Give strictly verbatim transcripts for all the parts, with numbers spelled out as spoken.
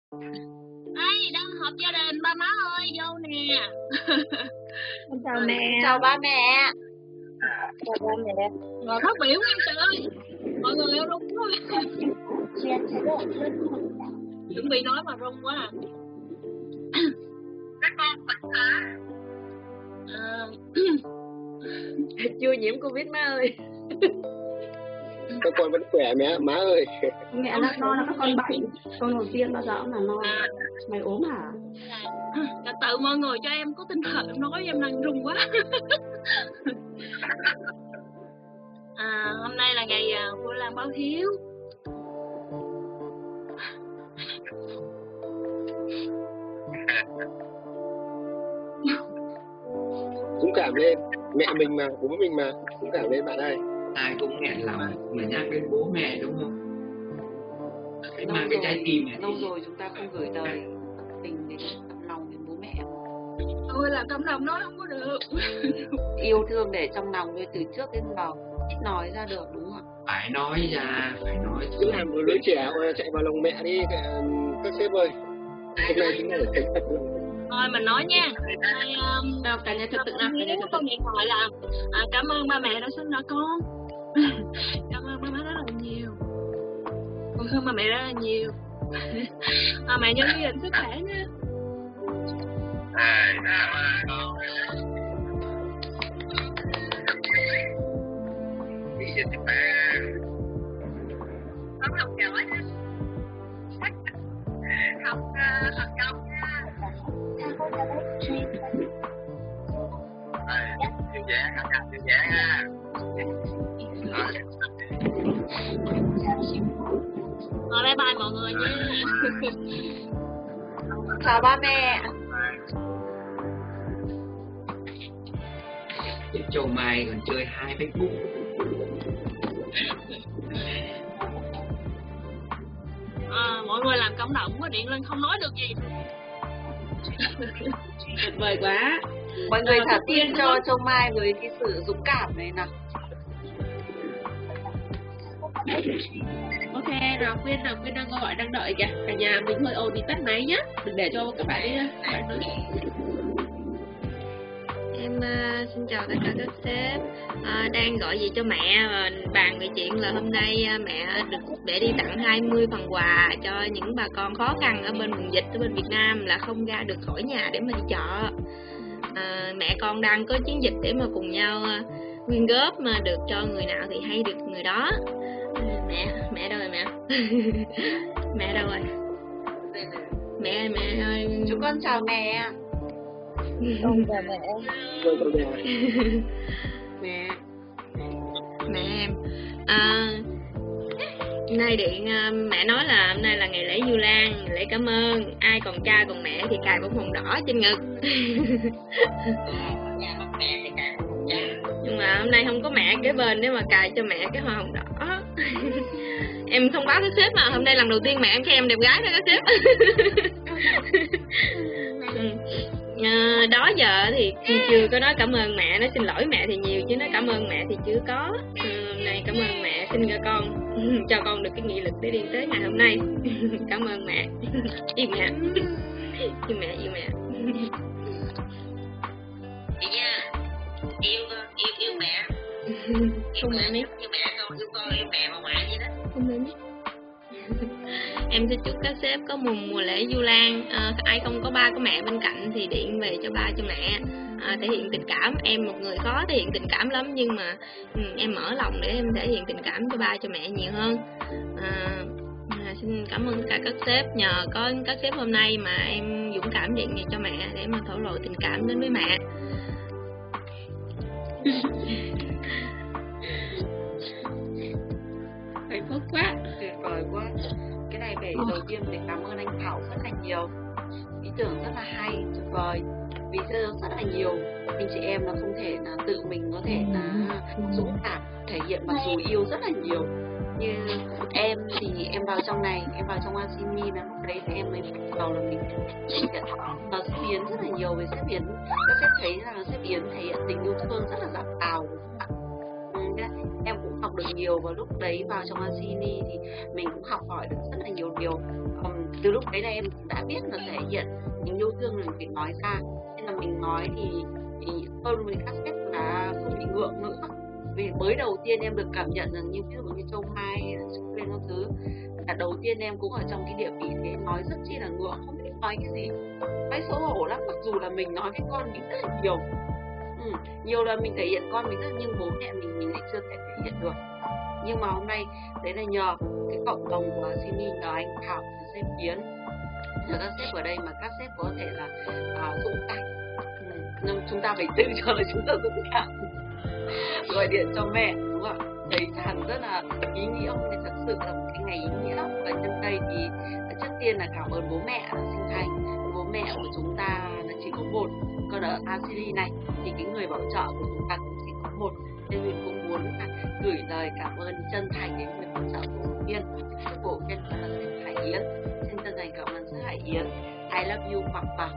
Đây, đang họp gia đình, ba má ơi, vô nè. Con chào mẹ. Chào ba mẹ. Chào ba mẹ. Ngồi phát biểu nha trời ơi. Mọi người ơi, rung quá. Chuẩn bị nói mà rung quá à. Các con bệnh hả? À, Chưa nhiễm Covid má ơi. Các con vẫn khỏe mẹ, má ơi. Mẹ nó no là các con bệnh. Con đầu tiên bao giờ cũng là no. Mày ốm hả? à, tự mọi người cho em có tinh thần em nói em đang rung quá. à, hôm nay là ngày à, Vu Lan báo hiếu. Dũng cảm lên, mẹ mình mà, bố mình mà, dũng cảm lên bạn ơi. Ai cũng nghẹn lòng mà nhắc đến bố mẹ đúng không? Hãy mang cái trái tim này. Lâu rồi chúng ta không gửi lời tình đến tấm lòng đến bố mẹ. Ôi là tâm lòng nói không có được. Yêu thương để trong lòng thôi, từ trước đến giờ ít nói ra được đúng không ạ? Phải nói ra, phải nói. Cứ làm một đứa trẻ chạy vào lòng mẹ đi các sếp ơi. Hôm nay chúng ta phải thành thật lòng. Thôi mình nói nha. Đây, um, Đâu, cả nhà trật tự nào, cả nhà trật tự. con điện thoại là à, cảm ơn ba mẹ đã sinh ra con. Cảm ơn ba má rất là nhiều. Con thương ba mẹ rất là nhiều. à, mẹ nhớ ghi định sức khỏe nha. Con học giỏi nha. Học uh, thành công nha. Vui vẻ, học hành vui vẻ nha. Rồi bye bye mọi người nha. Chào ba mẹ. Chứ Châu Mai còn chơi hai Facebook. À, mọi người làm cộng đồng quá, điện lên không nói được gì. Tuyệt vời quá. Mọi người thả tin cho Châu Mai với cái sự dũng cảm này nào. Ok, rồi Quyên nào, Quyên đang gọi, đang đợi kìa. Cả nhà mình hơi ồn thì tắt máy nhá. Đừng để cho các bạn đi bạn nói. Em uh, xin chào tất cả các sếp. uh, Đang gọi gì cho mẹ và bàn về chuyện là hôm nay uh, mẹ được để đi tặng hai mươi phần quà cho những bà con khó khăn ở bên vùng dịch ở bên Việt Nam là không ra được khỏi nhà để mà đi chợ. uh, Mẹ con đang có chiến dịch để mà cùng nhau uh, quyên góp mà được cho người nào thì hay được người đó. uh, Mẹ, mẹ đâu rồi mẹ? Mẹ đâu rồi? Mẹ, mẹ ơi. Chúng con chào mẹ. Ông và mẹ. Mẹ. Mẹ em. À, nay điện mẹ nói là hôm nay là ngày lễ Vu Lan, lễ cảm ơn. Ai còn cha còn mẹ thì cài bông hồng đỏ trên ngực. Nhưng mà hôm nay không có mẹ kế bên để mà cài cho mẹ cái hoa hồng đỏ. Em thông báo với sếp mà hôm nay lần đầu tiên mẹ em khen em đẹp gái đó các sếp. À, đó giờ thì chưa có nói cảm ơn mẹ, nói xin lỗi mẹ thì nhiều chứ nói cảm ơn mẹ thì chưa có. À, hôm nay cảm ơn mẹ sinh ra con, cho con được cái nghị lực để đi tới ngày hôm nay. Cảm ơn mẹ. Yêu mẹ. Yêu mẹ, yêu mẹ. Chị nha, yêu yêu yêu mẹ. Không mẹ biết. Yêu mẹ con, yêu con, yêu mẹ mà ngoại vậy đó. Không mẹ biết. Em xin chúc các sếp có một mùa lễ Vu Lan. À, ai không có ba có mẹ bên cạnh thì điện về cho ba cho mẹ. À, thể hiện tình cảm. Em một người khó thể hiện tình cảm lắm nhưng mà ừ, em mở lòng để em thể hiện tình cảm cho ba cho mẹ nhiều hơn. À, à, xin cảm ơn tất cả các sếp, nhờ có các sếp hôm nay mà em dũng cảm điện về cho mẹ để mà thổ lộ tình cảm đến với mẹ. Hạnh phúc quá. Tuyệt vời quá. Cái này phải đầu tiên phải cảm ơn anh Thảo rất là nhiều. Ý tưởng rất là hay, tuyệt vời. Vì rất là nhiều anh chị em nó không thể là tự mình có thể là dũng cảm thể hiện mặc dù yêu rất là nhiều. Như em thì em vào trong này, em vào trong Asimi là lúc đấy thì em mới bắt đầu là mình nhận và sếp Yến rất là nhiều với sếp Yến. Các sếp thấy rằng sếp Yến thể hiện tình yêu thương rất là dạt dào. Em cũng học học được nhiều, và lúc đấy vào trong Asini thì mình cũng học hỏi được rất là nhiều điều. um, từ lúc đấy là em đã biết là thể hiện tình yêu thương là mình phải nói ra, nên là mình nói thì, thì hơn với các sếp là không bị ngượng nữa. Vì mới đầu tiên em được cảm nhận rằng như ví dụ như Châu Mai lên các thứ là đầu tiên em cũng ở trong cái địa vị thì em nói rất chi là ngượng, không biết nói cái gì, cái xấu hổ lắm, mặc dù là mình nói với con mình rất là nhiều. Ừ, nhiều lần mình thể hiện con mình rất, nhưng bố mẹ mình mình lại chưa thể thể hiện được. Nhưng mà hôm nay đấy là nhờ cái cộng đồng của Sini, nhờ anh Thảo, sếp Yến, nhờ các sếp ở đây mà các sếp có thể là uh, dũng cảm. Ừ, nhưng chúng ta phải tự cho là chúng ta dũng cảm. Gọi điện cho mẹ, đúng không ạ? Thấy Tràn rất là ý nghĩa, hôm nay thật sự là một cái ngày ý nghĩa lắm. Và nhân đây thì trước tiên là cảm ơn bố mẹ đã sinh thành. Bố mẹ của chúng ta là chỉ có một, còn ở Asili này thì cái người bảo trợ của chúng ta cũng chỉ có một, nên mình cũng muốn là gửi lời cảm ơn chân thành đến người bảo trợ của Viên, của Viên là sếp Hải Yến. Xin chân thành cảm ơn sếp Hải Yến. I love you Papa.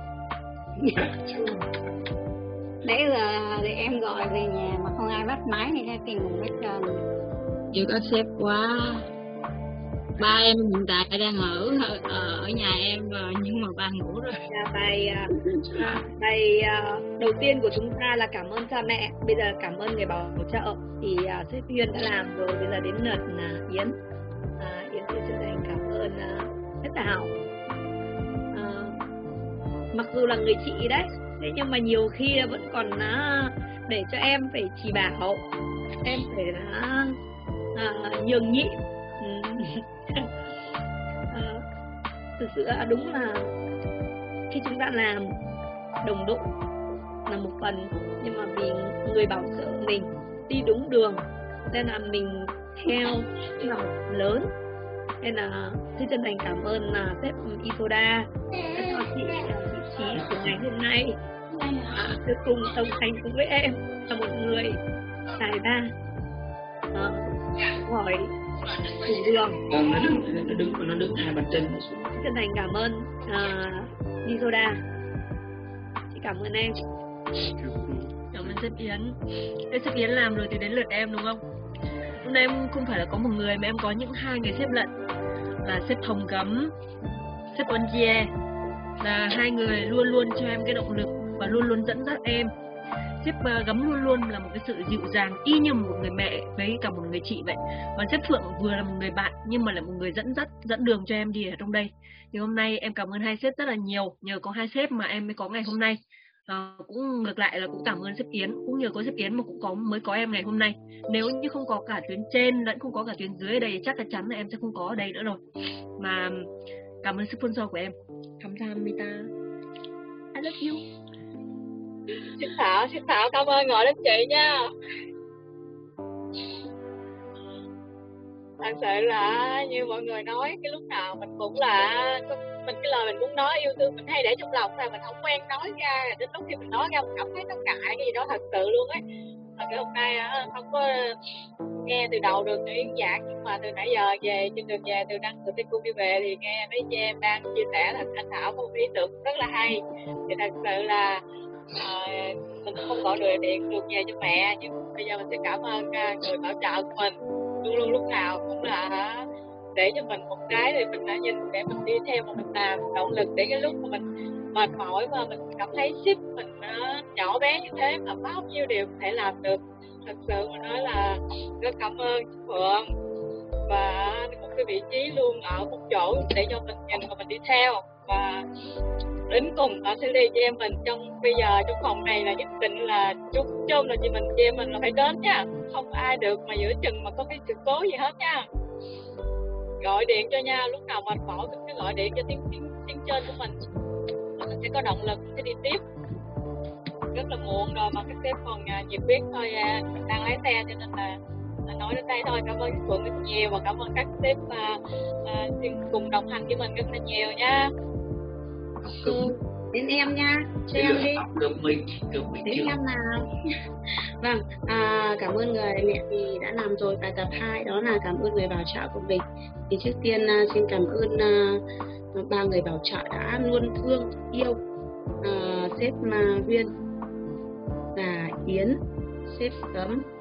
Nãy giờ thì em gọi về nhà mà không ai bắt máy này ra tiền một hết trơn. Yêu các sếp quá. Ba em hiện tại đang ở ở, ở nhà em rồi, nhưng mà ba ngủ rồi. Bài bài đầu tiên của chúng ta là cảm ơn cha mẹ, bây giờ cảm ơn người bảo trợ. Thì uh, sếp Duyên đã làm rồi, bây giờ đến lượt uh, Yến. Uh, Yến xin chân thành cảm ơn uh, sếp Thảo. Uh, mặc dù là người chị đấy, thế nhưng mà nhiều khi vẫn còn uh, để cho em phải chỉ bảo, em phải uh, uh, nhường nhịn. uh, thực sự uh, đúng là khi chúng ta làm đồng đội là một phần, nhưng mà vì người bảo trợ mình đi đúng đường nên là mình theo là một phần lớn. Nên là xin chân thành cảm ơn là sếp Isoda đã cho chị vị trí của ngày hôm nay, à, cuối cùng đồng hành cùng với em là một người tài ba, à, hỏi chủ đường. Vâng, nó đứng, nó đứng, nó đứng hai bàn chân nó xuống. Chân thành cảm ơn uh, Isoda. Chị cảm ơn em. Cảm ơn sếp Yến. Thế sếp Yến làm rồi thì đến lượt em đúng không? Hôm nay em không phải là có một người mà em có những hai người sếp lận, là sếp Hồng Gấm, sếp Onjie, là hai người luôn luôn cho em cái động lực và luôn luôn dẫn dắt em. Sếp Gấm luôn luôn là một cái sự dịu dàng y như một người mẹ với cả một người chị vậy. Còn sếp Phượng vừa là một người bạn nhưng mà là một người dẫn dắt, dẫn đường cho em đi ở trong đây. Thì hôm nay em cảm ơn hai sếp rất là nhiều, nhờ có hai sếp mà em mới có ngày hôm nay. À, cũng ngược lại là cũng cảm ơn sếp Yến, cũng nhờ có sếp Yến mà cũng có mới có em ngày hôm nay. Nếu như không có cả tuyến trên lẫn không có cả tuyến dưới ở đây chắc chắn là em sẽ không có ở đây nữa rồi. Mà cảm ơn sponsor của em, 감사합니다. I love you. Sếp Thảo, sếp Thảo cảm ơn gọi đến chị nha. Thật sự là như mọi người nói, cái lúc nào mình cũng là mình cái lời mình muốn nói yêu thương mình hay để trong lòng thôi, mình không quen nói ra, đến lúc khi mình nói ra mình cảm thấy nó ngại cái gì đó thật sự luôn ấy. Và cái hôm nay không có nghe từ đầu được những giảng, nhưng mà từ nãy giờ về trên đường về từ năng từ tiên cung đi về thì nghe mấy chị em đang chia sẻ là anh Thảo có một ý tưởng rất là hay. Thì thật sự là à, mình không gọi được điện được về cho mẹ, nhưng bây giờ mình sẽ cảm ơn người bảo trợ của mình luôn luôn lúc nào cũng là để cho mình một cái thì mình đã nhìn để mình đi theo mà mình làm động lực để cái lúc mà mình mệt mỏi và mình cảm thấy ship mình uh, nhỏ bé như thế mà bao nhiêu điều có thể làm được. Thật sự mà nói là rất cảm ơn Phượng và một cái vị trí luôn ở một chỗ để cho mình nhìn và mình đi theo. Và đến cùng ở sẽ đi cho em mình trong bây giờ trong phòng này là nhất định là chúc chung là chị mình chị em mình là phải đến nha, không ai được mà giữa chừng mà có cái sự cố gì hết nha. Gọi điện cho nha, lúc nào mệt mỏi mình cứ gọi điện cho tiếng tiếng tiếng trên của mình, mình sẽ có động lực sẽ đi tiếp. Rất là muộn rồi mà các sếp còn à, nhiệt huyết thôi, à, mình đang lái xe cho nên là, là nói đến đây thôi. Cảm ơn các Phượng rất nhiều và cảm ơn các sếp à, à, cùng đồng hành với mình rất là nhiều nha. Ừ, đến em nha, cho em đi. Đến em nào. Vâng, à, cảm ơn người mẹ thì đã làm rồi. Và tập hai đó là cảm ơn người bảo trợ của mình. Thì trước tiên uh, xin cảm ơn uh, ba người bảo trợ đã luôn thương yêu uh, sếp uh, Huyên và Yến, sếp Gấm,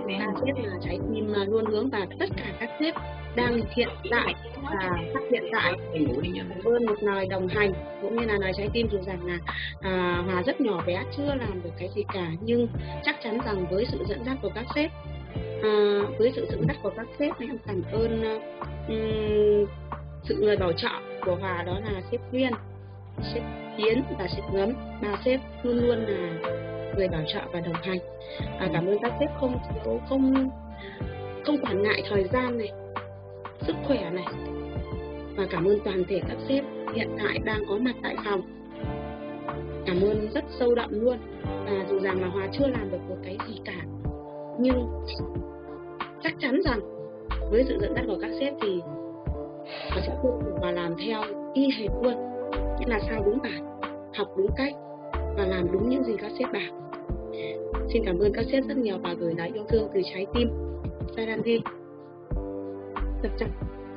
ba sếp là trái tim mà luôn hướng, và tất cả các sếp đang hiện tại và sắp hiện tại ơn một lời đồng hành cũng như là lời trái tim, dù rằng là à, Hòa rất nhỏ bé chưa làm được cái gì cả, nhưng chắc chắn rằng với sự dẫn dắt của các sếp, à, với sự dẫn dắt của các sếp em cảm ơn um, sự người bảo trợ của Hòa, đó là sếp Nguyên, sếp Tiến và sếp Ngấm. Ba sếp luôn luôn là người bảo trợ và đồng hành. À, cảm ơn các sếp không không không quản ngại thời gian này, sức khỏe này, và cảm ơn toàn thể các sếp hiện tại đang có mặt tại phòng. Cảm ơn rất sâu đậm luôn. Và dù rằng là Hòa chưa làm được một cái gì cả, nhưng chắc chắn rằng với sự dẫn dắt của các sếp thì Hòa sẽ tiếp tục và làm theo y hệt luôn, nghĩa là sao đúng bản, học đúng cách và làm đúng những gì các sếp bảo. Xin cảm ơn các sếp rất nhiều và gửi lời yêu thương từ trái tim. Sarangi. Chặt chặt.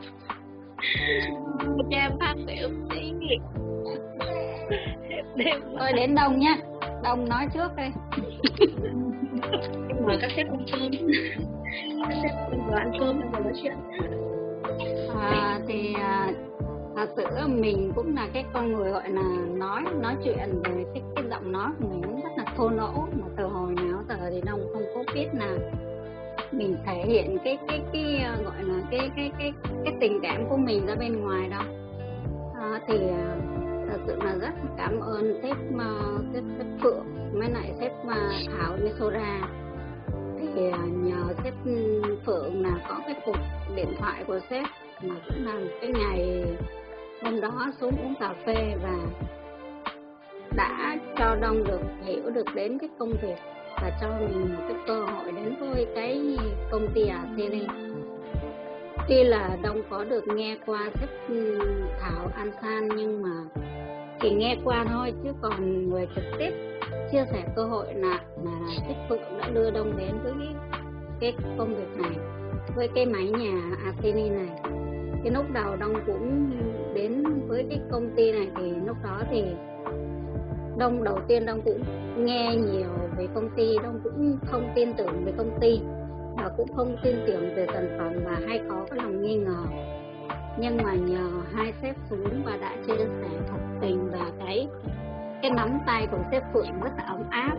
Cho em phát biểu tí nghỉ. Thôi đến Đông nhá. Đông nói trước đây. Em mời các sếp ăn cơm. Các sếp vừa ăn cơm vừa nói chuyện. À, thì à, thật sự mình cũng là cái con người gọi là nói nói chuyện về cái, cái giọng nói của mình cũng rất là thô lỗ, mà từ hồi nào giờ thì Đông không có biết là mình thể hiện cái cái cái gọi là cái cái cái cái tình cảm của mình ra bên ngoài đâu. À, thì thật sự là rất cảm ơn sếp sếp, sếp Phượng với lại sếp Thảo với Sora. Thì nhờ sếp Phượng là có cái cuộc điện thoại của sếp, mà cũng là một cái ngày hôm đó xuống uống cà phê và đã cho Đông được hiểu được đến cái công việc và cho mình một cái cơ hội đến với cái công ty ở Tele. Tuy là Đông có được nghe qua sếp Thảo An San, nhưng mà chỉ nghe qua thôi, chứ còn người trực tiếp chia sẻ cơ hội là là sếp Phượng đã đưa Đông đến với cái, cái công việc này, với cái mái nhà Athene này. Cái lúc đầu Đông cũng đến với cái công ty này thì lúc đó thì Đông đầu tiên Đông cũng nghe nhiều về công ty, Đông cũng không tin tưởng về công ty và cũng không tin tưởng về sản phẩm và hay có cái lòng nghi ngờ. Nhưng mà nhờ hai sếp xuống và đã chia sẻ thật tình và cái cái nắm tay của sếp Phượng rất là ấm áp.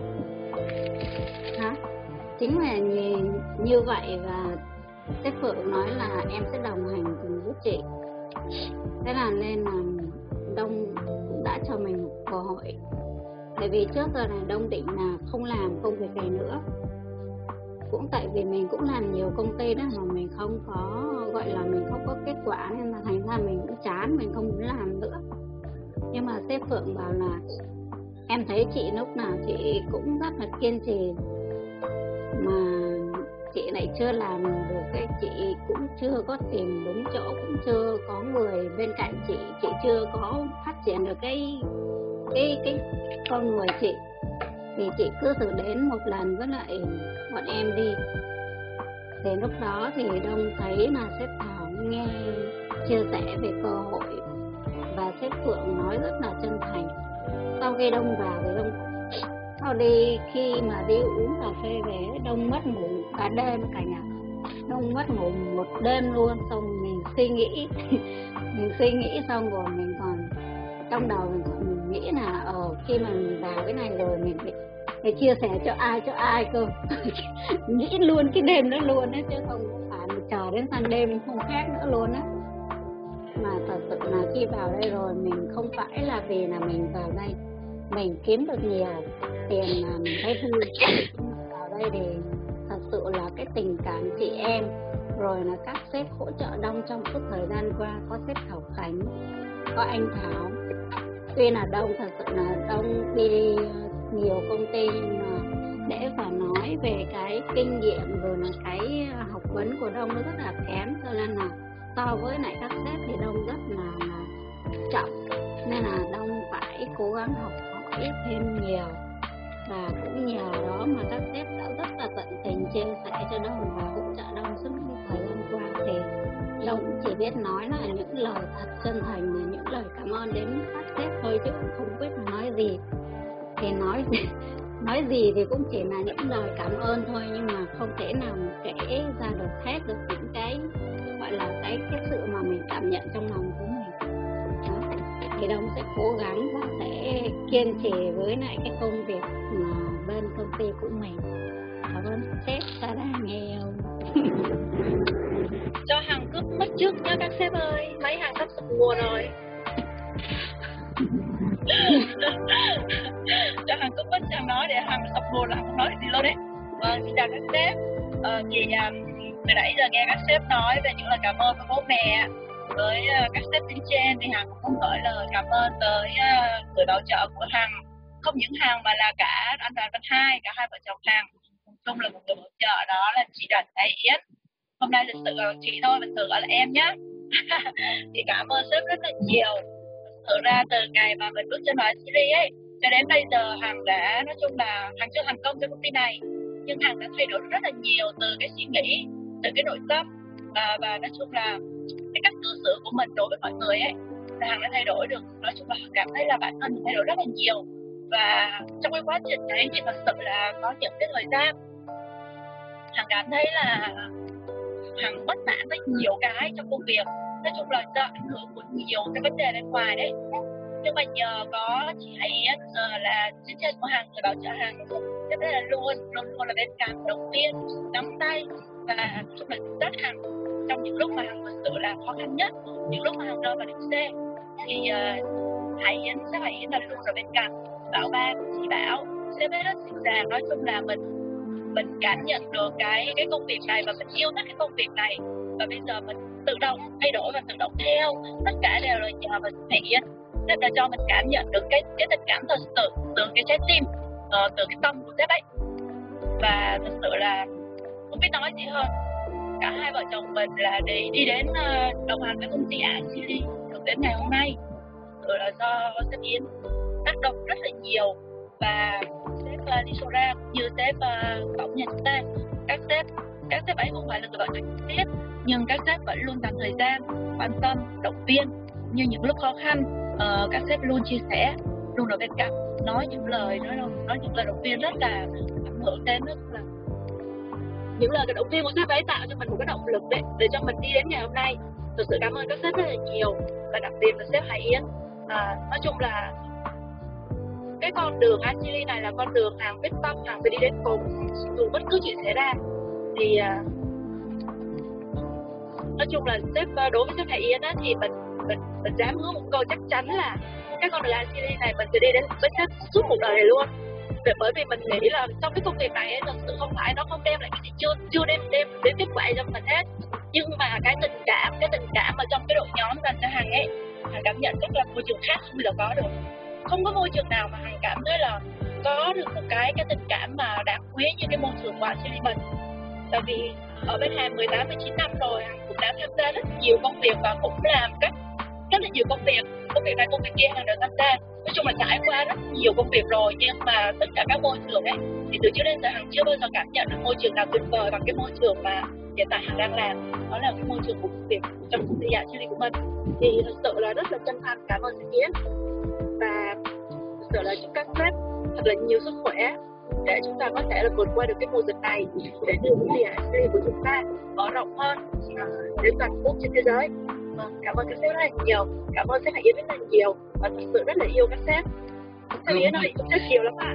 Đó. Chính là như, như vậy, và sếp Phượng nói là em sẽ đồng hành cùng với chị. Thế là nên là Đông đã cho mình một cơ hội. Tại vì trước giờ này Đông định là không làm công việc này nữa. Cũng tại vì mình cũng làm nhiều công ty đó mà mình không có, gọi là mình không có kết quả, nên là thành ra mình cũng chán, mình không muốn làm nữa. Nhưng mà sếp Phượng bảo là em thấy chị lúc nào chị cũng rất là kiên trì, mà chị lại chưa làm được cái, chị cũng chưa có tìm đúng chỗ, cũng chưa có người bên cạnh chị, chị chưa có phát triển được cái cái cái con người chị, thì chị cứ thử đến một lần với lại bọn em đi. Thì lúc đó thì Đông thấy là sếp Thảo nghe chia sẻ về cơ hội và sếp Phượng nói rất là chân thành. Sau khi Đông vào thì Đông sau đi khi mà đi uống cà phê về, Đông mất ngủ cả đêm cả nhà. Đông mất ngủ một đêm luôn. Xong mình suy nghĩ mình suy nghĩ xong rồi mình còn trong đầu mình, mình nghĩ là ờ khi mà mình vào cái này rồi mình phải, phải chia sẻ cho ai cho ai cơ. Nghĩ luôn cái đêm đó luôn á, chứ không phải mình chờ đến sang đêm không khác nữa luôn á. Mà thật sự là khi vào đây rồi mình không phải là vì là mình vào đây mình kiếm được nhiều tiền mà mình thấy vui. Vào đây thì thật sự là cái tình cảm chị em, rồi là các sếp hỗ trợ Đông trong suốt thời gian qua. Có sếp Thảo Khánh, có anh Thảo. Tuy là Đông thật sự là Đông đi nhiều công ty, nhưng mà để mà nói về cái kinh nghiệm rồi là cái học vấn của Đông nó rất là kém, cho nên là so với lại các sếp thì Đông rất là, là chậm, nên là Đông phải cố gắng học hỏi thêm nhiều. Và cũng nhờ đó mà các sếp đã rất là tận tình chia sẻ cho Đông và hỗ trợ Đông suốt thời gian qua. Thì Đông cũng chỉ biết nói là những lời thật chân thành và những lời cảm ơn đến các sếp thôi, chứ cũng không biết nói gì. Thì nói nói gì thì cũng chỉ là những lời cảm ơn thôi, nhưng mà không thể nào mà kể ra được hết được những cái gọi là cái cái sự mà mình cảm nhận trong lòng của mình. Đó. Thì Đông sẽ cố gắng và sẽ kiên trì với lại cái công việc mà bên công ty của mình. Cảm ơn sếp Sarah nghe không? Cho hàng cướp mất trước nhá các sếp ơi, mấy hàng sắp sụp mùa rồi. Cho hàng cướp mất hàng nói để hàng sập mùa là không nói gì luôn đấy. Vâng, xin chào các sếp. Ờ, thì um, từ nãy giờ nghe các sếp nói về những lời cảm ơn của bố mẹ với uh, các sếp bên trên, thì Hằng cũng muốn gửi lời cảm ơn tới uh, người bảo trợ của Hằng. Không những Hằng mà là cả anh Đoàn Văn Hai, cả hai vợ chồng Hằng. Chung là một người bảo trợ, đó là chị Đoàn Thái Yến. Hôm nay thực sự là chị thôi, mình thường gọi là em nhé. Thì cảm ơn sếp rất là nhiều. Thực sự ra từ ngày mà mình bước chân vào series ấy cho đến bây giờ, Hằng đã, nói chung là Hằng chưa thành công cho công ty này, nhưng Hằng đã thay đổi rất là nhiều từ cái suy nghĩ, từ cái nội tâm và, và nói chung là cái cách cư xử của mình đối với mọi người ấy, là Hằng đã thay đổi được. Nói chung là Hằng cảm thấy là bản thân mình thay đổi rất là nhiều. Và trong cái quá trình đấy thì thật sự là có những cái thời gian Hằng cảm thấy là Hằng bất mãn với nhiều cái trong công việc. Nói chung là do ảnh hưởng của nhiều cái vấn đề bên ngoài đấy. Nhưng mà nhờ có chị Hải Yến uh, là trên trên của Hằng, người bảo trợ Hằng, rất là luôn luôn luôn là bên cạnh, động viên, nắm tay và nói chung là rất Hằng trong những lúc mà Hằng thật sự là khó khăn nhất, những lúc mà Hằng rơi vào điểm C, thì uh, Hải Yến, sếp Hải Yến là luôn ở bên cạnh, bảo ban, chỉ bảo, sếp ấy rất dịu dàng. Nói chung là mình mình cảm nhận được cái cái công việc này và mình yêu thích cái công việc này, và bây giờ mình tự động thay đổi và tự động theo. Tất cả đều là nhờ vào Hải Yến. Sếp đã cho mình cảm nhận được cái cái tình cảm thật sự từ cái trái tim, uh, từ cái tâm của sếp ấy. Và thật sự là không biết nói gì hơn. Cả hai vợ chồng mình là đi đi đến uh, đồng hành với công ty a xê lê được đến ngày hôm nay, rồi là do sếp Yến tác động rất là nhiều. Và sếp uh, đi show ra cũng như sếp uh, tổng nhà chúng ta, các sếp các sếp ấy không phải là người bảo trợ trực tiếp, nhưng các sếp vẫn luôn dành thời gian quan tâm, động viên, cũng như những lúc khó khăn. Uh, các sếp luôn chia sẻ, luôn ở bên cạnh, nói những lời nói nói những lời động viên rất là ảnh hưởng đến, rất là những lời động viên của sếp ấy tạo cho mình một cái động lực đấy để cho mình đi đến ngày hôm nay. Thực sự cảm ơn các sếp rất là nhiều, và đặc biệt là sếp Hải Yến. À, nói chung là cái con đường a xê lê này là con đường Hằng quyết tâm Hằng sẽ đi đến cùng, dù bất cứ chuyện xảy ra. Thì à, nói chung là sếp đối với sếp Hải Yến á, thì mình mình mình dám hứa một câu chắc chắn là cái con đường a xê lê này mình sẽ đi đến với sếp suốt một đời này luôn. Để bởi vì mình nghĩ là trong cái công việc này ấy, thật sự không phải nó không đem lại cái gì chưa chưa đem đem đến kết quả cho mình hết, nhưng mà cái tình cảm cái tình cảm ở trong cái đội nhóm dành cho Hằng ấy, Hằng cảm nhận rất là môi trường khác không bao giờ có được. Không có môi trường nào mà Hằng cảm thấy là có được một cái cái tình cảm mà đáng quý như cái môi trường của a xê lê mình. Tại vì ở bên Hằng mười tám mười chín năm rồi, Hằng cũng đã tham gia rất nhiều công việc và cũng làm rất rất là nhiều công việc, công việc này công việc kia Hằng đều tham gia. Nói chung là trải qua rất nhiều công việc rồi, nhưng mà tất cả các môi trường ấy thì từ trước đến giờ Hằng chưa bao giờ cảm nhận được môi trường nào tuyệt vời bằng cái môi trường mà hiện tại Hằng đang làm. Đó là cái môi trường của công việc trong công ty a xê lê của mình. Thì thật sự là rất là chân thành cảm ơn sếp Yến, và thật sự là chúc các sếp thật là nhiều sức khỏe để chúng ta có thể là vượt qua được cái mùa dịch này, để đưa công ty a xê lê của chúng ta mở rộng hơn đến toàn quốc trên thế giới. Cảm ơn các sếp rất là nhiều, cảm ơn sếp Hải Yến rất là nhiều, và thật sự rất là yêu các sếp. Sếp Yến ơi, cũng rất nhiều lắm ạ.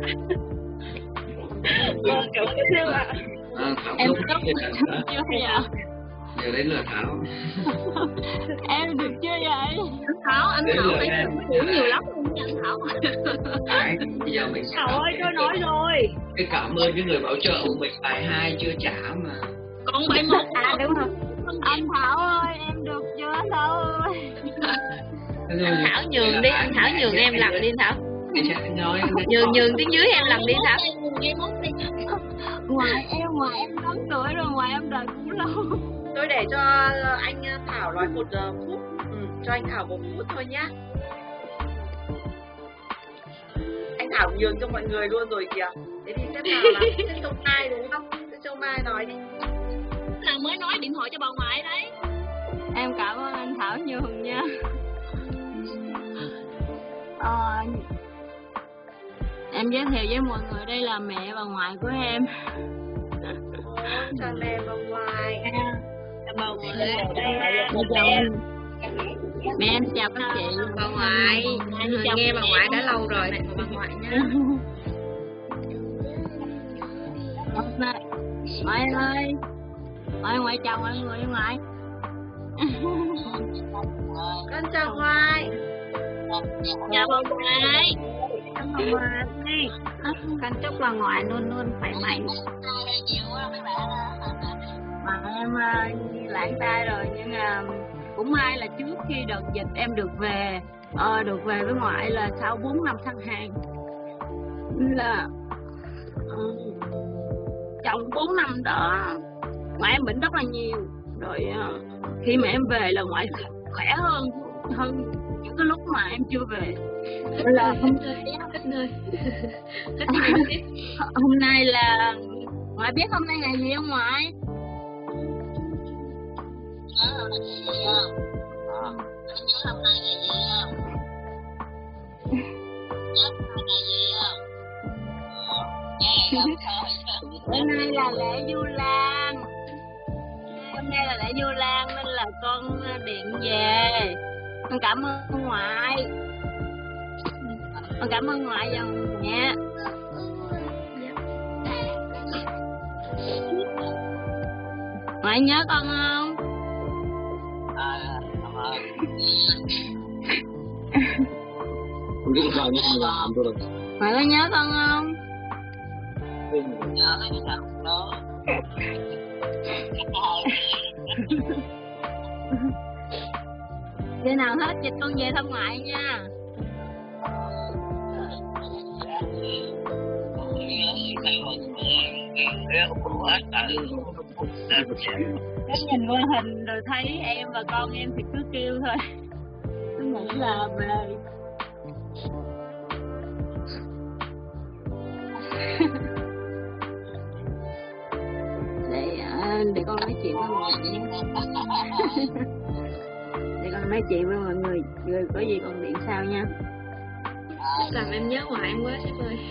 Vâng, cảm ơn các sếp ạ. À, Thảo Em không có biết được chưa vậy? giờ đến lượt Thảo. Em được chưa vậy? Thảo, anh Đến Thảo lượt phải em. hiểu nhiều lắm luôn nha anh Thảo. Đấy, bây giờ mình Thảo ơi, tôi nói rồi. cái cảm ơn cái người bảo trợ của mình bài hai chưa trả mà. Còn bài một À đúng rồi. Anh Thảo ơi, em được chưa anh Thảo ơi? Anh Thảo nhường đi, anh Thảo nhường em làm đi Thảo. Nói Nhường nhường tiếng dưới em làm đi Thảo. Ngoài em, ngoài em tám tuổi rồi, ngoài em đời cũng lâu. Tôi để cho anh Thảo nói một phút, ừ, cho anh Thảo một phút thôi nhá. Anh Thảo nhường cho mọi người luôn rồi kìa. Thế thì xếp nào là xếp Châu Mai đúng không? Xếp Châu Mai nói đi. Là mới nói điện thoại cho bà ngoại đấy. Em cảm ơn anh Thảo nhường nha. Ờ, em em giới thiệu với mọi người, đây là mẹ và ngoại của em. Chào mẹ và ngoại. Bà ngoại đây Chào em. Mẹ em chào các chị. Bà ngoại, Em chào nghe bà mẹ. ngoại đã lâu rồi. Bà ngoại nha. Ngoại ơi, ngoại ngoại chào mọi người ngoại. con chào ngoại. Chào bà ngoại. Chào bà ngoại. Con chúc bà ngoại luôn luôn khỏe mạnh. Mà em uh, lãng tay rồi, nhưng mà cũng may là trước khi đợt dịch em được về, ờ, được về với ngoại là sau bốn năm sang hàng, là uh, trong bốn năm đó ngoại em bệnh rất là nhiều, rồi uh, khi mà em về là ngoại khỏe hơn hơn những cái lúc mà em chưa về. Là hôm Hết nơi. hôm nay là ngoại biết hôm nay ngày gì không ngoại? Hôm nay là lễ Vu Lan. Hôm nay là lễ Vu Lan nên là con điện về. Con cảm ơn ngoại. Con cảm ơn ngoại và mẹ. Ngoại nhớ con không? Cũng vào những người làm rồi. Ngoại có nhớ con không? Khi nào hết dịch con về thăm ngoại nha. Em nhìn qua hình rồi thấy em và con em thì cứ kêu thôi, cứ nghĩ là về. Để để con nói chuyện với mọi người nhé. Để con nói chuyện với mọi người, rồi có gì con điện sau nha. Làm em nhớ ngoại em quá sếp ơi.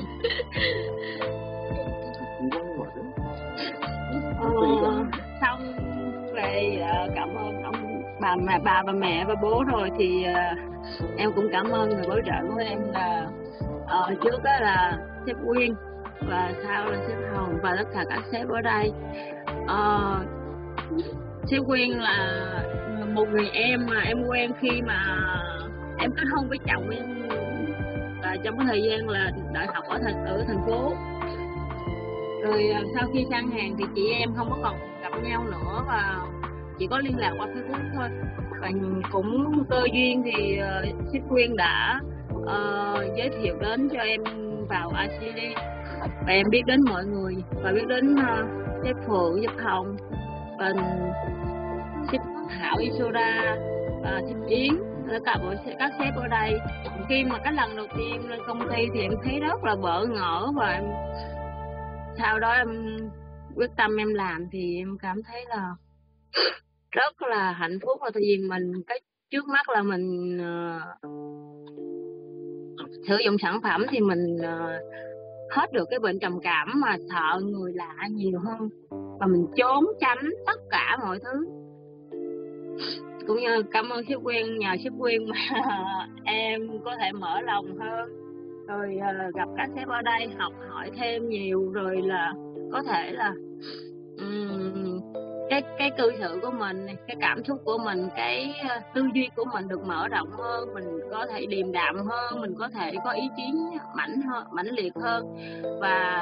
Ờ, xong về uh, cảm ơn ông bà mẹ bà và mẹ và bố rồi thì uh, em cũng cảm ơn người bảo trợ của em là uh, trước đó là sếp Quyên và sau là sếp Hồng và tất cả các sếp ở đây. Uh, sếp Quyên là một người em mà em quen khi mà em kết hôn với chồng em, và trong cái thời gian là đại học ở thành ở thành phố. Rồi sau khi sang hàng thì chị em không có còn gặp nhau nữa và chỉ có liên lạc qua Facebook thôi. Và cũng cơ duyên thì uh, sếp Quyên đã uh, giới thiệu đến cho em vào i xê đê và em biết đến mọi người và biết đến uh, sếp Phượng, sếp Hồng và sếp Thảo Isoda và sếp Yến, tất cả mọi các sếp ở đây. Khi mà cái lần đầu tiên lên công ty thì em thấy rất là bỡ ngỡ và em sau đó em quyết tâm em làm thì em cảm thấy là rất là hạnh phúc, là tại vì mình cái trước mắt là mình uh, sử dụng sản phẩm thì mình uh, hết được cái bệnh trầm cảm mà sợ người lạ nhiều hơn và mình trốn tránh tất cả mọi thứ. Cũng như cảm ơn sếp Quyên, nhờ sếp Quyên mà em có thể mở lòng hơn, rồi uh, gặp các sếp ở đây học hỏi thêm nhiều, rồi là có thể là um, cái cái cư xử của mình, cái cảm xúc của mình, cái uh, tư duy của mình được mở rộng hơn, mình có thể điềm đạm hơn, mình có thể có ý chí mãnh hơn, mãnh liệt hơn. Và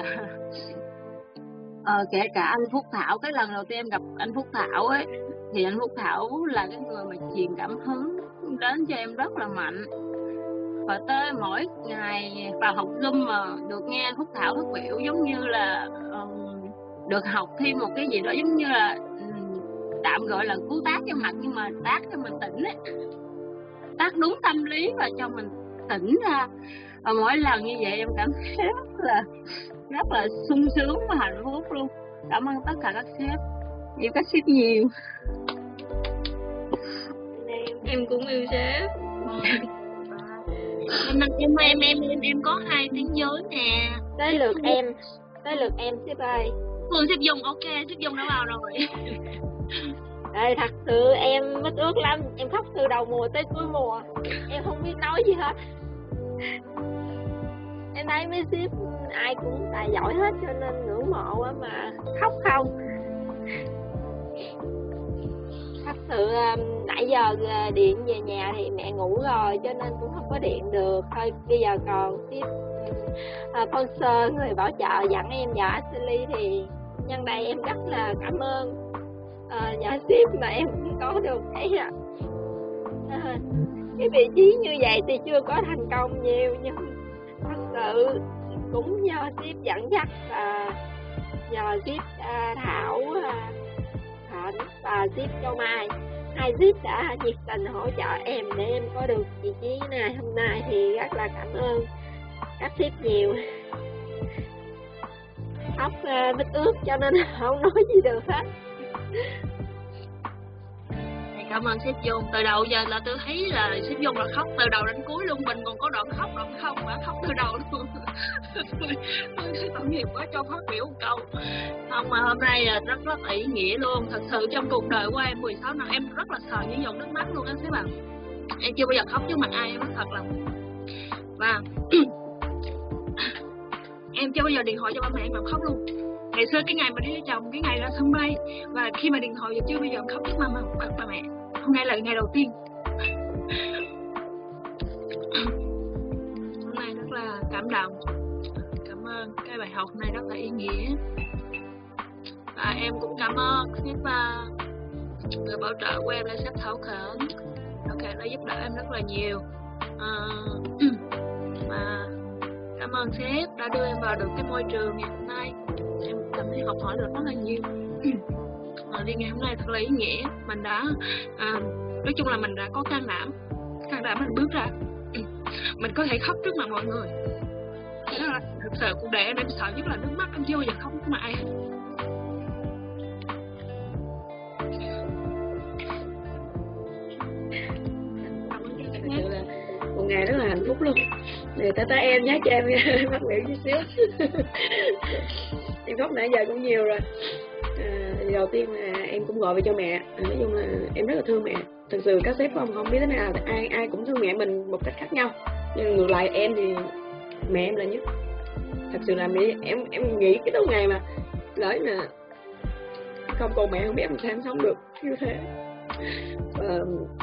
uh, kể cả anh Phúc Thảo, cái lần đầu tiên em gặp anh Phúc Thảo ấy thì anh Phúc Thảo là cái người mà truyền cảm hứng đến cho em rất là mạnh. Và tới mỗi ngày vào học Zoom mà được nghe anh Phúc Thảo phát biểu giống như là um, được học thêm một cái gì đó, giống như là um, tạm gọi là cú tát cho mặt, nhưng mà tát cho mình tỉnh ấy, tát đúng tâm lý và cho mình tỉnh ra. Và mỗi lần như vậy em cảm thấy rất là rất là sung sướng và hạnh phúc luôn. Cảm ơn tất cả các sếp, yêu các sếp nhiều. Em cũng yêu sếp. Nhưng mà em em em em có hai tiếng giới nè. Tới lượt em, tới lượt em sếp ơi. Phương sếp Dung, ok, sếp Dung đã vào rồi. Ê, thật sự em mất ước lắm, em khóc từ đầu mùa tới cuối mùa, em không biết nói gì hết. Em thấy mấy sếp ai cũng tài giỏi hết cho nên ngưỡng mộ á, mà khóc không. Thật sự nãy giờ điện về nhà thì mẹ ngủ rồi cho nên cũng không có điện được. Thôi bây giờ còn sếp uh, sponsor người bảo trợ dẫn em vào Ashley thì nhân đây em rất là cảm ơn uh, nhờ sếp mà em cũng có được cái uh, cái vị trí như vậy thì chưa có thành công nhiều, nhưng thật sự cũng do sếp dẫn dắt và nhờ sếp uh, Thảo uh, Thịnh và sếp Châu Mai, hai sếp đã nhiệt tình hỗ trợ em để em có được vị trí này hôm nay thì rất là cảm ơn các sếp nhiều. Khóc uh, bít ướt cho nên không nói gì được hết. Cảm ơn sếp Dung. Từ đầu giờ là tôi thấy là sếp Dung là khóc từ đầu đến cuối luôn. Mình còn có đoạn khóc đoạn không mà khóc từ đầu luôn. Tôi tội nghiệp quá cho phát biểu một câu. Không mà hôm nay là rất rất ý nghĩa luôn. Thật sự trong cuộc đời của em mười sáu năm em rất là sợ những giọt nước mắt luôn á sếp ạ. Em chưa bao giờ khóc trước mặt ai, em nói thật lòng. Và em chưa bao giờ điện thoại cho ba mẹ em mà khóc luôn. Ngày xưa cái ngày mà đi lấy chồng, cái ngày ra sân bay, và khi mà điện thoại giờ chưa bao giờ khóc trước mama ba, ba mẹ. Hôm nay là ngày đầu tiên. Hôm nay rất là cảm động. Cảm ơn cái bài học này rất là ý nghĩa. Và em cũng cảm ơn sếp và người bảo trợ của em là sếp Thảo Khẩn. Ok, đã giúp đỡ em rất là nhiều. À, và cảm ơn sếp đã đưa em vào được cái môi trường ngày hôm nay. Em cảm thấy học hỏi được rất là nhiều. À, đi ngày hôm nay thật là ý nghĩa. Mình đã à, nói chung là mình đã có can đảm, can đảm mình bước ra. Mình có thể khóc trước mặt mọi người. Đó là thực sự cuộc đời em em sợ nhất là nước mắt. Em chưa bao giờ khóc trước mặt ai. Thật sự là một ngày rất là hạnh phúc luôn. Để tới tới em nhé, cho em mắc miệng chút xíu. Em khóc nãy giờ cũng nhiều rồi. À, đầu tiên là em cũng gọi về cho mẹ. À, nói chung là em rất là thương mẹ. Thật sự các sếp không không biết thế nào, ai ai cũng thương mẹ mình một cách khác nhau. Nhưng ngược lại em thì mẹ em là nhất. Thật sự là mẹ em em nghĩ cái tối ngày mà lỡ mà không còn mẹ không biết em sao em sống được như thế. Và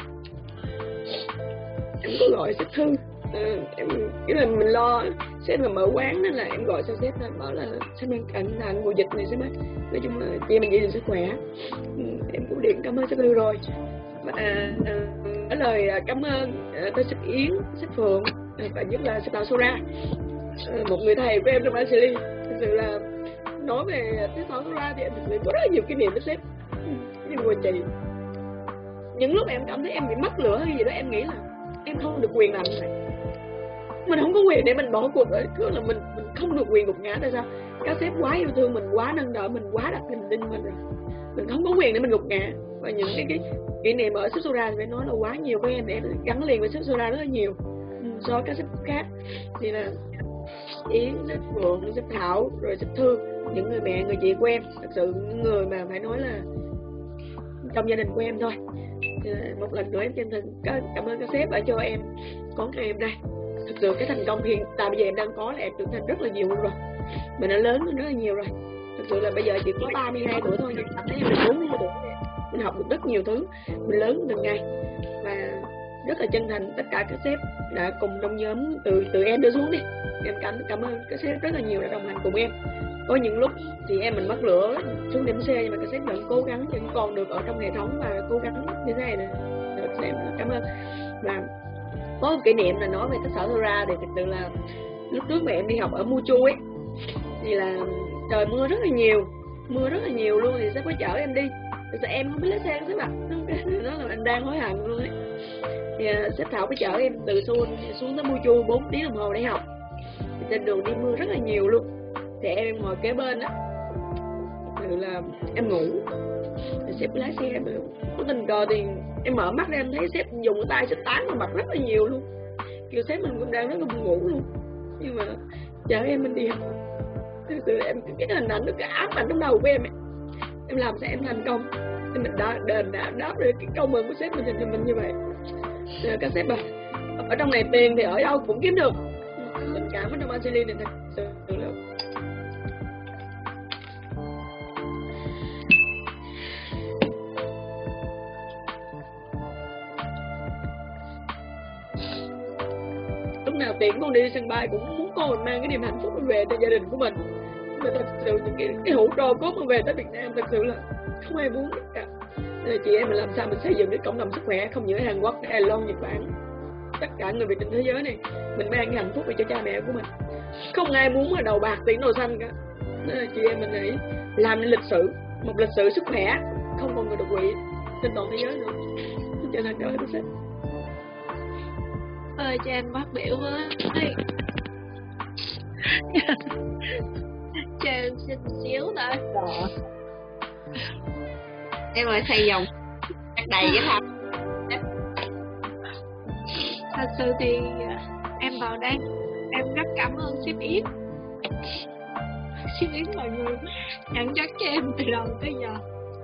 em có gọi sếp Thư. À, em kiểu là mình lo sếp là mở quán nên là em gọi cho sếp là bảo là sếp đang cẩn thận mùa dịch này sếp ơi, nói chung là chị mình giữ gìn sức khỏe. Ừ, em cũng điện cảm ơn sếp Thư rồi. Và à, à, lời cảm ơn à, tới sếp Yến, sếp Phượng à, và nhất là sếp Đào Sora, à, một người thầy của em trong Ashley. Thực sự là nói về sếp Đào Sora thì em thực sự có rất là nhiều kỷ niệm với sếp. Nhưng mà chị, những lúc em cảm thấy em bị mất lửa hay gì đó em nghĩ là em không được quyền làm như vậy. Mình không có quyền để mình bỏ cuộc rồi, cứ là mình mình không được quyền gục ngã. Tại sao? Các sếp quá yêu thương mình, quá nâng đỡ mình, quá đặt niềm tin mình rồi, mình không có quyền để mình gục ngã. Và những cái, cái kỷ niệm ở sếp Sora thì phải nói là quá nhiều với em, để gắn liền với sếp Sora rất là nhiều. So với các sếp khác thì là Yến, sếp Phượng, sếp Thảo, rồi sếp Thư, những người mẹ, người chị của em, thật sự những người mà phải nói là trong gia đình của em thôi. Một lần nữa em chân thành cảm ơn các sếp đã cho em có ngày hôm nay. Thực sự cái thành công hiện tại bây giờ em đang có là em trưởng thành rất là nhiều luôn rồi. Mình đã lớn hơn rất là nhiều rồi. Thực sự là bây giờ chỉ có ba mươi hai tuổi thôi, nhưng cảm thấy em là bốn mươi hai tuổi. Mình học được rất nhiều thứ, mình lớn từng ngày. Và rất là chân thành tất cả các sếp đã cùng trong nhóm từ từ em đưa xuống đi. Em cảm cảm ơn các sếp rất là nhiều đã đồng hành cùng em. Có những lúc thì em mình mất lửa xuống điểm C, nhưng mà các sếp vẫn cố gắng, vẫn còn được ở trong hệ thống và cố gắng như thế này nè. Em cảm ơn. Và có một kỷ niệm là nói về cái sở Sora thì thực sự là lúc trước mà em đi học ở Muchu ấy thì là trời mưa rất là nhiều, mưa rất là nhiều luôn, thì sếp có chở em đi. Thực sự em không biết lái xe sếp ạ, nó là anh đang hối hận luôn ấy. Thì uh, sếp Thảo có chở em từ Suôn xuống tới Muchu bốn tiếng đồng hồ để học. Thì trên đường đi mưa rất là nhiều luôn, thì em ngồi kế bên á, thì là em ngủ, thì sếp lái xe mà có tình cờ thì em mở mắt ra em thấy sếp dùng tay sếp tán vào mặt rất là nhiều luôn. kiểu sếp mình cũng đang rất là buồn ngủ luôn, nhưng mà chờ em mình đi học. Thực sự là em cái hình ảnh nó cứ ám ảnh trong đầu của em ấy. Em làm sao em thành công thì mình đã đền đáp đáp được cái công ơn của sếp mình dành cho mình như vậy. Rồi các sếp à, ở trong này tiền thì ở đâu cũng kiếm được, tình cảm ở trong Angeline này thật sự là lúc nào tiễn con đi sân bay cũng muốn con mình mang cái niềm hạnh phúc về cho gia đình của mình. Mà thật sự những cái, cái hũ trò cốt mà về tới Việt Nam thật sự là không ai muốn cả. Nên là chị em mình làm sao mình xây dựng cái cộng đồng sức khỏe không những ở Hàn Quốc, Đài Loan, Nhật Bản, tất cả người Việt trên thế giới này, mình mang cái hạnh phúc về cho cha mẹ của mình. Không ai muốn là đầu bạc tiền đầu xanh cả. Nên là chị em mình hãy làm lịch sử, một lịch sử sức khỏe, không còn người đột quỵ trên toàn thế giới nữa. Trở thành đời của sếp. Ơi cho em phát biểu với cho em xin xíu thôi. Em ơi xây dòng đầy cái thật. Thật sự thì em vào đây em rất cảm ơn sếp Yến. Sếp Yến là người dẫn dắt cho em từ đầu tới giờ,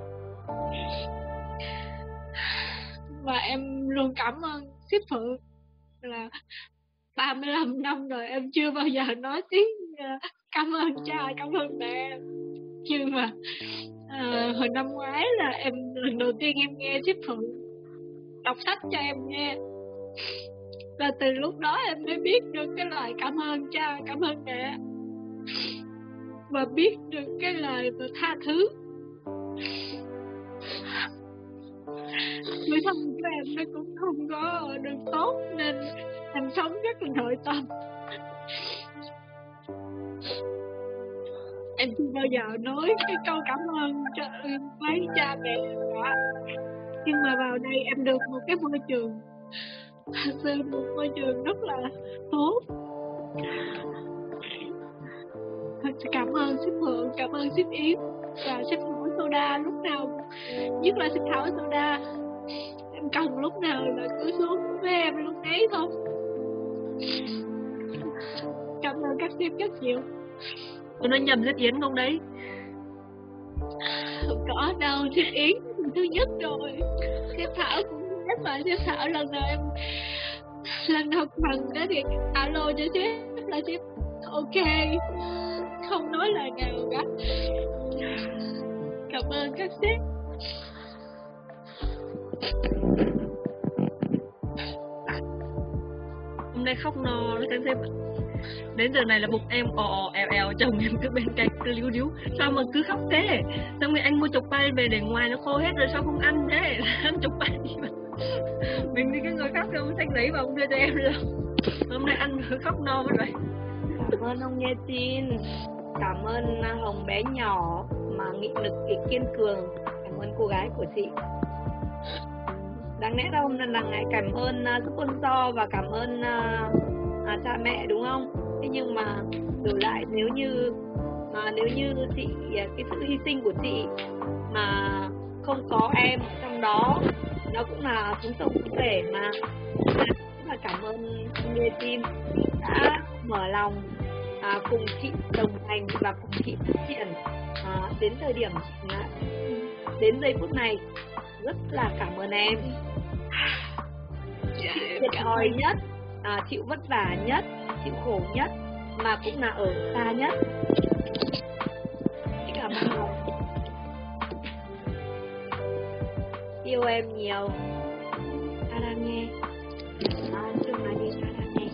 và em luôn cảm ơn sếp Phượng là ba mươi lăm năm rồi em chưa bao giờ nói tiếng cảm ơn cha, cảm ơn mẹ. Nhưng mà à, hồi năm ngoái là em lần đầu tiên em nghe sếp Phượng đọc sách cho em nghe, và từ lúc đó em mới biết được cái lời cảm ơn cha, cảm ơn mẹ, và biết được cái lời mà tha thứ. Người thân của em nó cũng không có được tốt nên em sống rất là nội tâm. Em chưa bao giờ nói cái câu cảm ơn cho mấy cha mẹ cả. Nhưng mà vào đây em được một cái môi trường, thật sự một môi trường rất là tốt. Thật sự cảm ơn sếp Phượng, cảm ơn sếp Yến và sếp Thảo Soda. Lúc nào, nhất là sếp Thảo Soda, em cần lúc nào là cứ xuống với em lúc ấy thôi. Cảm ơn các sếp rất nhiều. Tôi nói nhầm sếp Yến không đấy? Không có đâu, sếp Yến thứ nhất rồi, sếp Thảo cũng thứ nhất mà. Sếp Thảo lần nào em lần nào bằng đó thì alo cho sếp là sếp ok, không nói lời nào cả. Cảm ơn các sếp. Hôm nay khóc no đó các sếp. Đến giờ này là bụng em ò ò eo eo, chồng em cứ bên cạnh cứ líu líu. Sao mà cứ khóc thế? Xong rồi anh mua chục bay về để ngoài nó khô hết rồi sao không ăn thế? Ăn chục bay đi mà. Mình đi cái người khóc đâu xanh giấy và không đưa cho em đâu. Hôm nay ăn cứ khóc no mất rồi. Cảm ơn ông Nghe Tin, cảm ơn Hồng bé nhỏ mà nghị lực kịch kiên cường, cảm ơn cô gái của chị. Đáng lẽ đâu lần là ngày cảm ơn uh, sponsor và cảm ơn uh, uh, cha mẹ đúng không? Thế nhưng mà đổi lại nếu như mà nếu như chị cái sự hy sinh của chị mà không có em trong đó, nó cũng là chúng tôi cũng thể mà. Rất là cảm ơn Nghe Tin đã mở lòng à, cùng chị đồng hành và cùng chị phát triển à, đến thời điểm à, đến giây phút này. Rất là cảm ơn em. Chị thiệt thòi nhất, à, chịu vất vả nhất, chịu khổ nhất, mà cũng là ở xa nhất. Chị cảm ơn em. Yêu em nhiều. Ta đang nghe. À, chung là đi ta đang nghe.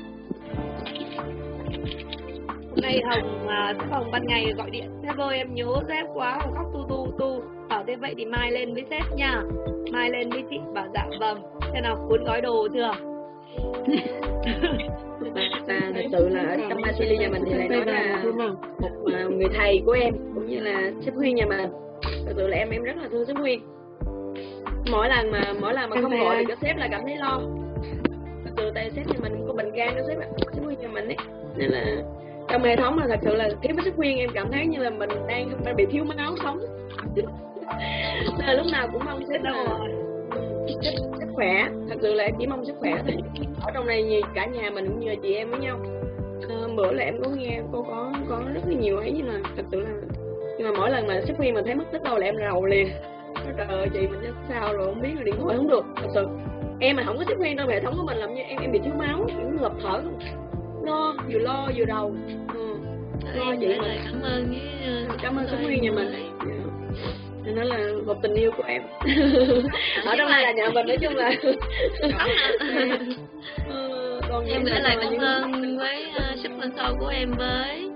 Hôm nay Hồng, à, sếp Hồng ban ngày gọi điện: sếp ơi em nhớ sếp quá, Hồng khóc tu tu tu. Bảo thế vậy thì mai lên với sếp nha. Mai lên với chị. Bảo dạ vâng. Thế nào cuốn gói đồ chưa? Và thật sự là ở trong Angeline nhà mình thì lại nói là một người thầy của em cũng như là sếp Huyên nhà mình. Thật sự là em em rất là thương sếp Huyên. Mỗi lần mà mỗi lần mà không gọi thì các sếp là cảm thấy lo. Thật sự tại sếp nhà mình có bệnh gan đó sếp ạ, sếp Huyên nhà mình ấy, nên là trong hệ thống là thật sự là thiếu với sếp Huyên em cảm thấy như là mình đang, đang bị thiếu máu sống. Nên là lúc nào cũng mong sếp là sức, sức khỏe, thật sự là em chỉ mong sức khỏe thôi. Ở trong này nhiều cả nhà mình cũng như là chị em với nhau. À, bữa là em có nghe cô có có rất là nhiều ấy, nhưng mà thật sự là nhưng mà mỗi lần mà sếp Huy mà thấy mất tích đâu là em rầu liền. Trời ơi chị mình sao rồi không biết, là điện thoại không được. Thật sự em mà không có sếp Huy đâu, hệ thống của mình làm như em em bị thiếu máu, em ngập thở luôn. Lo vừa lo vừa đầu. Ừ. Lo chị mà cảm ơn với cảm ơn sếp Huy nhà mình. Nó là một tình yêu của em. Ở trong này là nhà mình, nói chung là còn em gửi lời cảm ơn với uh, sponsor của em với.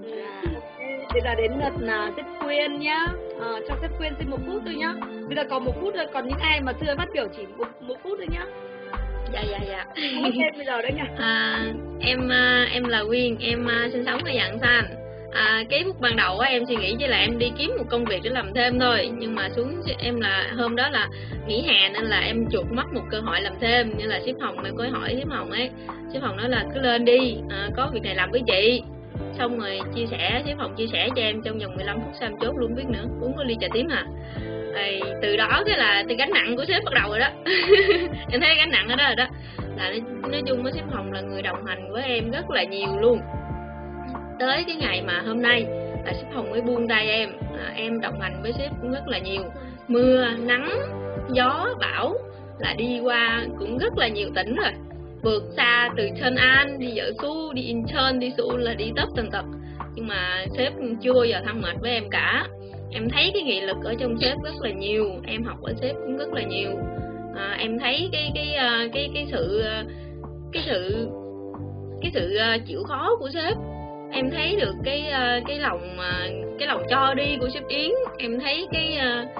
Bây giờ đến lượt là sếp Quyên nhá. À, cho sếp Quyên xin một phút thôi nhá. Bây giờ còn một phút thôi, còn những ai mà chưa phát biểu chỉ một, một phút thôi nhá. Dạ dạ dạ. Em bây giờ đấy nha. À, em uh, em là Quyên, em uh, sinh sống ở Dạng Xanh. À, cái lúc ban đầu á em suy nghĩ chỉ là em đi kiếm một công việc để làm thêm thôi, nhưng mà xuống em là hôm đó là nghỉ hè nên là em chuột mất một cơ hội làm thêm, nên là sếp Hồng em có hỏi sếp Hồng ấy, sếp Hồng nói là cứ lên đi, à, có việc này làm với chị. Xong rồi chia sẻ, sếp Hồng chia sẻ cho em trong vòng mười lăm phút sau em chốt luôn biết nữa, uống có ly trà tím à. Thì từ đó cái là cái gánh nặng của sếp bắt đầu rồi đó. Em thấy gánh nặng ở đó rồi đó. Là nói, nói chung với sếp Hồng là người đồng hành với em rất là nhiều luôn. Tới cái ngày mà hôm nay là sếp Hồng mới buông tay em, à, em đồng hành với sếp cũng rất là nhiều, mưa, nắng, gió, bão là đi qua cũng rất là nhiều tỉnh rồi, vượt xa từ Trân An đi Dợ Su, đi Incheon, đi Seoul là đi tất tần tật, nhưng mà sếp chưa bao giờ than mệt với em cả. Em thấy cái nghị lực ở trong sếp rất là nhiều, em học ở sếp cũng rất là nhiều. À, em thấy cái cái cái cái cái sự cái sự cái sự chịu khó của sếp. Em thấy được cái cái lòng cái lòng cho đi của sếp Yến. Em thấy cái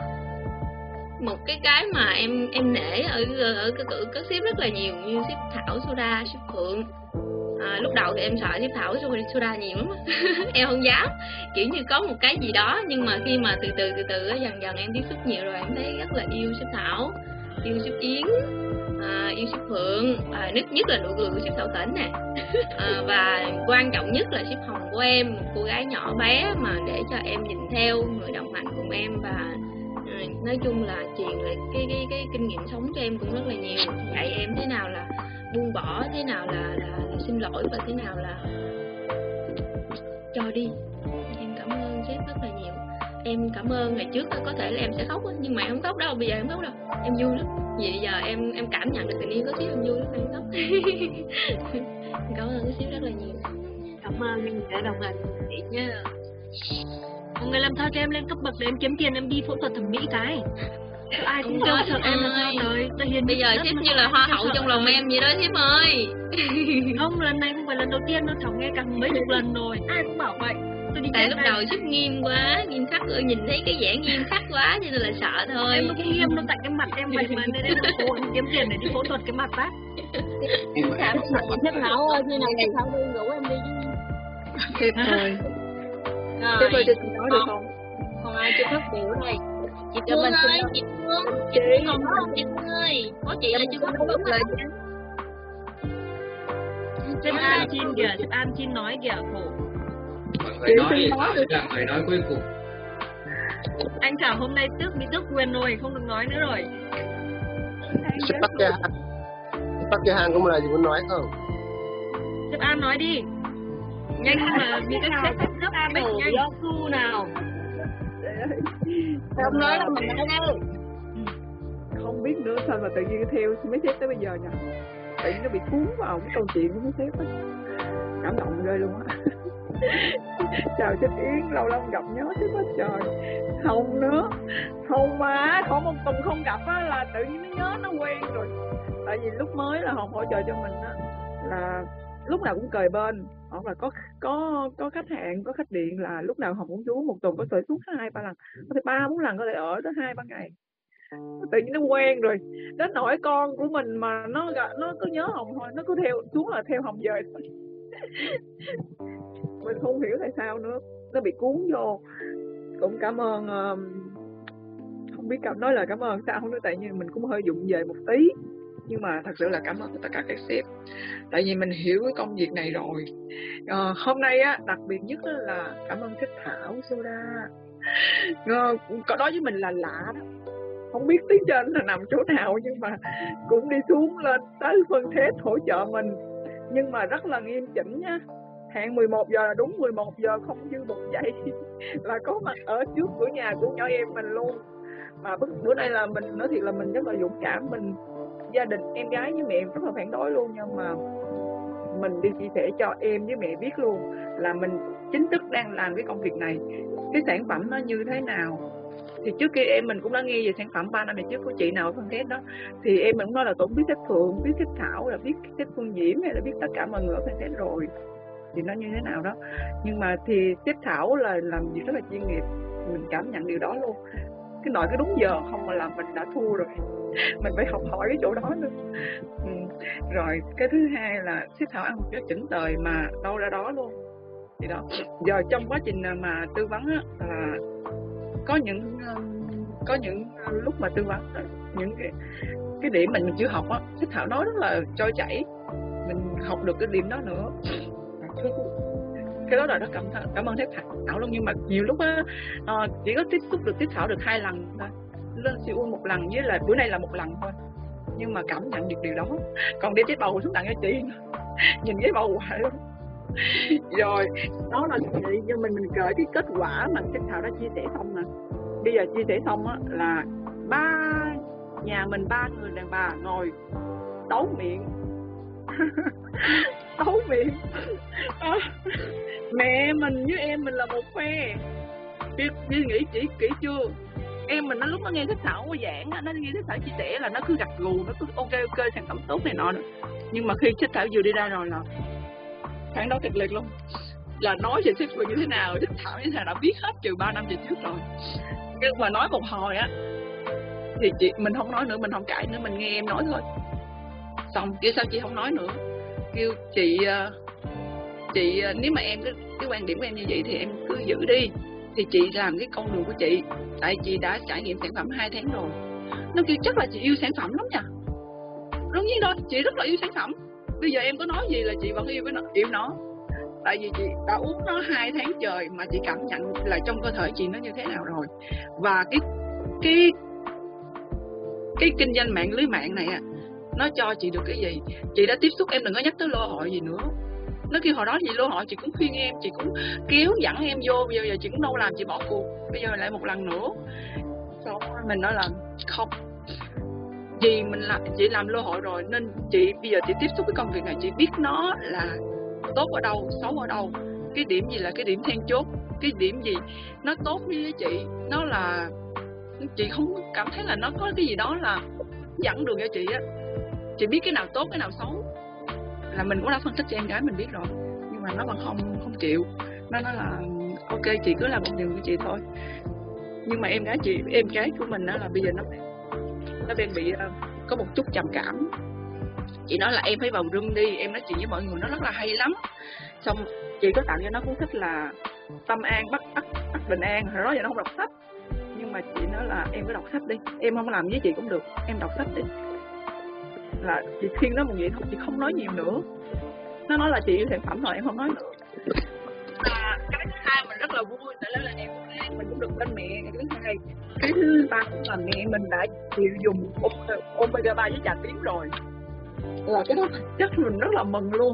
một cái cái mà em em nể ở ở các các sếp rất là nhiều, như sếp Thảo Soda, sếp Phượng. À, lúc đầu thì em sợ sếp Thảo Soda nhiều lắm. Em không dám, kiểu như có một cái gì đó, nhưng mà khi mà từ từ từ từ dần dần em tiếp xúc nhiều rồi em thấy rất là yêu sếp Thảo, yêu sếp Yến, à, yêu sếp Phượng, à, nhất nhất là nụ cười của sếp Thảo Tỉnh nè, à, và quan trọng nhất là sếp Hồng của em, một cô gái nhỏ bé mà để cho em nhìn theo, người đồng hành cùng em, và à, nói chung là truyền lại cái cái cái kinh nghiệm sống cho em cũng rất là nhiều, dạy em thế nào là buông bỏ, thế nào là, là, là xin lỗi, và thế nào là cho đi. Em cảm ơn sếp rất là nhiều. Em cảm ơn ngày trước có thể là em sẽ khóc, nhưng mà em không khóc đâu, bây giờ em khóc đâu, em vui lắm. Vì giờ em em cảm nhận được tình yêu của sếp, em vui lắm, em khóc. Em cảm ơn cái sếp rất là nhiều. Cảm ơn mình đã đồng hành chị nha. Mọi người làm sao cho em lên cấp bậc để em kiếm tiền em đi phẫu thuật thẩm mỹ cái. Chứ ai cũng đâu sợ em là sao đời. Bây giờ sếp như là hoa hậu trong lòng em vậy đó sếp ơi. Không, lần này không phải lần đầu tiên đâu, cháu nghe càng mấy chục lần rồi, ai cũng bảo vậy. Tại lúc đầu sếp nghiêm quá, nghiêm khắc rồi, nhìn thấy cái vẻ nghiêm khắc quá cho nên là sợ thôi. Em không nghiêm đâu, tại cái mặt em vậy mà, nên em cố kiếm tiền để đi phẫu thuật cái mặt bác. Cảm ơn sếp Thảo ơi, như nào sếp Thảo đi rủ em đi chứ. Tuyệt vời. Rồi, Tuyệt vời, chị nói được không? Còn ai chưa phát biểu đây? Chị Phương ơi, chị Phương, chị Phương còn có không chị Phương ơi? Có chị là chưa phát biểu lời. Sếp An Chin kìa, sếp An Chin nói kìa, khổ. Mọi người nói thì là người nói cuối cùng. Anh Thảo hôm nay tức bị tức quyền rồi, không được nói nữa rồi. Sếp Park Jae-han, Park Jae-han có một lời gì muốn nói không? Sếp An nói đi. Nhanh mà vì các sếp sếp sếp An bích nhanh. Yo Su nào. Không nói đâu mình nói đâu. Không biết nữa sao mà tự nhiên theo mấy sếp tới bây giờ nhỉ? Tự nhiên nó bị cuốn vào cái câu chuyện của mấy sếp á. Cảm động ghê luôn á. Chào sếp Yến, lâu lâu gặp nhớ sếp hết trời. Không nữa, không mà khoảng một tuần không gặp á là tự nhiên nó nhớ, nó quen rồi. Tại vì lúc mới là Hồng hỗ trợ cho mình á là lúc nào cũng cười bên, hoặc là có có có khách hàng, có khách điện là lúc nào Hồng cũng xuống, một tuần có thể xuống hai ba lần, có thể ba bốn lần, có thể ở tới hai ba ngày. Tự nhiên nó quen rồi, đến nỗi con của mình mà nó nó cứ nhớ Hồng thôi, nó cứ theo xuống là theo Hồng về thôi. Mình không hiểu tại sao nữa, nó bị cuốn vô. Cũng cảm ơn, không biết cảm nói lời cảm ơn sao nữa, tại vì mình cũng hơi dụng về một tí, nhưng mà thật sự là cảm ơn tất cả các sếp, tại vì mình hiểu cái công việc này rồi. À, hôm nay á đặc biệt nhất là cảm ơn sếp Thảo Soda. À, có đối với mình là lạ đó, không biết tiếng trên là nằm chỗ nào, nhưng mà cũng đi xuống lên tới phân thép hỗ trợ mình, nhưng mà rất là nghiêm chỉnh nha. Hẹn mười một giờ là đúng mười một giờ, không dư một giây là có mặt ở trước cửa nhà của nhỏ em mình luôn. Mà bữa nay là mình nói thiệt là mình rất là dũng cảm, mình gia đình em gái với mẹ em rất là phản đối luôn, nhưng mà mình đi chia sẻ cho em với mẹ biết luôn là mình chính thức đang làm cái công việc này, cái sản phẩm nó như thế nào. Thì trước kia em mình cũng đã nghe về sản phẩm ba năm về trước của chị nào ở phân thép đó, thì em mình cũng nói là tôi cũng biết sếp Phượng, biết sếp Thảo, là biết sếp Phương Diễm, hay là biết tất cả mọi người ở phân thép rồi thì nó như thế nào đó. Nhưng mà thì sếp Thảo là làm việc rất là chuyên nghiệp, mình cảm nhận điều đó luôn. Cái nội cái đúng giờ không mà làm mình đã thua rồi, mình phải học hỏi cái chỗ đó nữa. Ừ. Rồi cái thứ hai là sếp Thảo ăn một cái chỉnh tời mà đâu ra đó luôn. Thì đó, giờ trong quá trình mà tư vấn á, là có những có những lúc mà tư vấn những cái cái điểm mình mình chưa học á, sếp Thảo nói rất là trôi chảy, mình học được cái điểm đó nữa. Cái đó là rất cảm cảm ơn sếp Thảo luôn. Nhưng mà nhiều lúc á, à, chỉ có tiếp xúc được sếp Thảo được hai lần thôi, lên siêu un một lần với là bữa nay là một lần thôi, nhưng mà cảm nhận được điều đó. Còn đem cái bầu xuống tặng cho chị, nhìn cái bầu hoài luôn. Rồi đó là chị cho mình mình gửi cái kết quả mà sếp Thảo đã chia sẻ xong nè. Bây giờ chia sẻ xong á là ba nhà mình ba người đàn bà ngồi đấu miệng đấu miệng à, mẹ mình với em mình là một phe. Chị, chị nghĩ chỉ kỹ chưa? Em mình nó lúc nó nghe sếp Thảo giảng, nó nghe sếp Thảo chia sẻ là nó cứ gật gù, nó cứ ok ok sản phẩm tốt này nọ nữa. Nhưng mà khi sếp Thảo vừa đi ra rồi là phản đối kịch liệt luôn, là nói về sếp Phương như thế nào, sếp Thảo như thế nào đã biết hết từ ba năm về trước rồi. Nhưng mà nói một hồi á thì chị mình không nói nữa, mình không cãi nữa, mình nghe em nói thôi. Xong kêu sao chị không nói nữa, kêu chị chị nếu mà em cái, cái quan điểm của em như vậy thì em cứ giữ đi, thì chị làm cái con đường của chị, tại chị đã trải nghiệm sản phẩm hai tháng rồi. Nó kêu chắc là chị yêu sản phẩm lắm nha. Đúng nhiên thôi, chị rất là yêu sản phẩm. Bây giờ em có nói gì là chị vẫn yêu với nó, yêu nó. Tại vì chị đã uống nó hai tháng trời mà chị cảm nhận là trong cơ thể chị nó như thế nào rồi. Và cái cái cái kinh doanh mạng lưới mạng này nó cho chị được cái gì. Chị đã tiếp xúc, em đừng có nhắc tới lô hội gì nữa. Nó kêu hồi đó gì lô hội chị cũng khuyên em, chị cũng kéo dẫn em vô. Bây giờ chị cũng đâu làm, chị bỏ cuộc. Bây giờ lại một lần nữa. Xong mình nói là không, vì mình là chị làm lô hội rồi nên chị bây giờ chị tiếp xúc với công việc này, chị biết nó là tốt ở đâu, xấu ở đâu, cái điểm gì là cái điểm then chốt, cái điểm gì nó tốt với chị, nó là chị không cảm thấy là nó có cái gì đó là dẫn đường cho chị á. Chị biết cái nào tốt cái nào xấu là mình cũng đã phân tích cho em gái mình biết rồi, nhưng mà nó vẫn không không chịu. Nó nói là ok chị cứ làm một điều của chị thôi. Nhưng mà em gái chị, em gái của mình đó là bây giờ nó nó đang bị uh, có một chút trầm cảm. Chị nói là em phải vào room đi, em nói chuyện với mọi người nó rất là hay lắm. Xong chị có tặng cho nó cuốn sách là Tâm An bắt bắt bắt bình an. Hồi đó giờ nó không đọc sách, nhưng mà chị nói là em cứ đọc sách đi, em không làm với chị cũng được, em đọc sách đi. Là chị khuyên nó một vậy thôi, chị không nói nhiều nữa. Nó nói là chị yêu sản phẩm rồi, em không nói nữa. À, cái thứ hai mình rất là vui, tại là em mình cũng được bên mẹ. Cái thứ hai, cái thứ ba cũng là mẹ mình đã chịu dùng omega ba với trà tím rồi, là cái đó chắc mình rất là mừng luôn,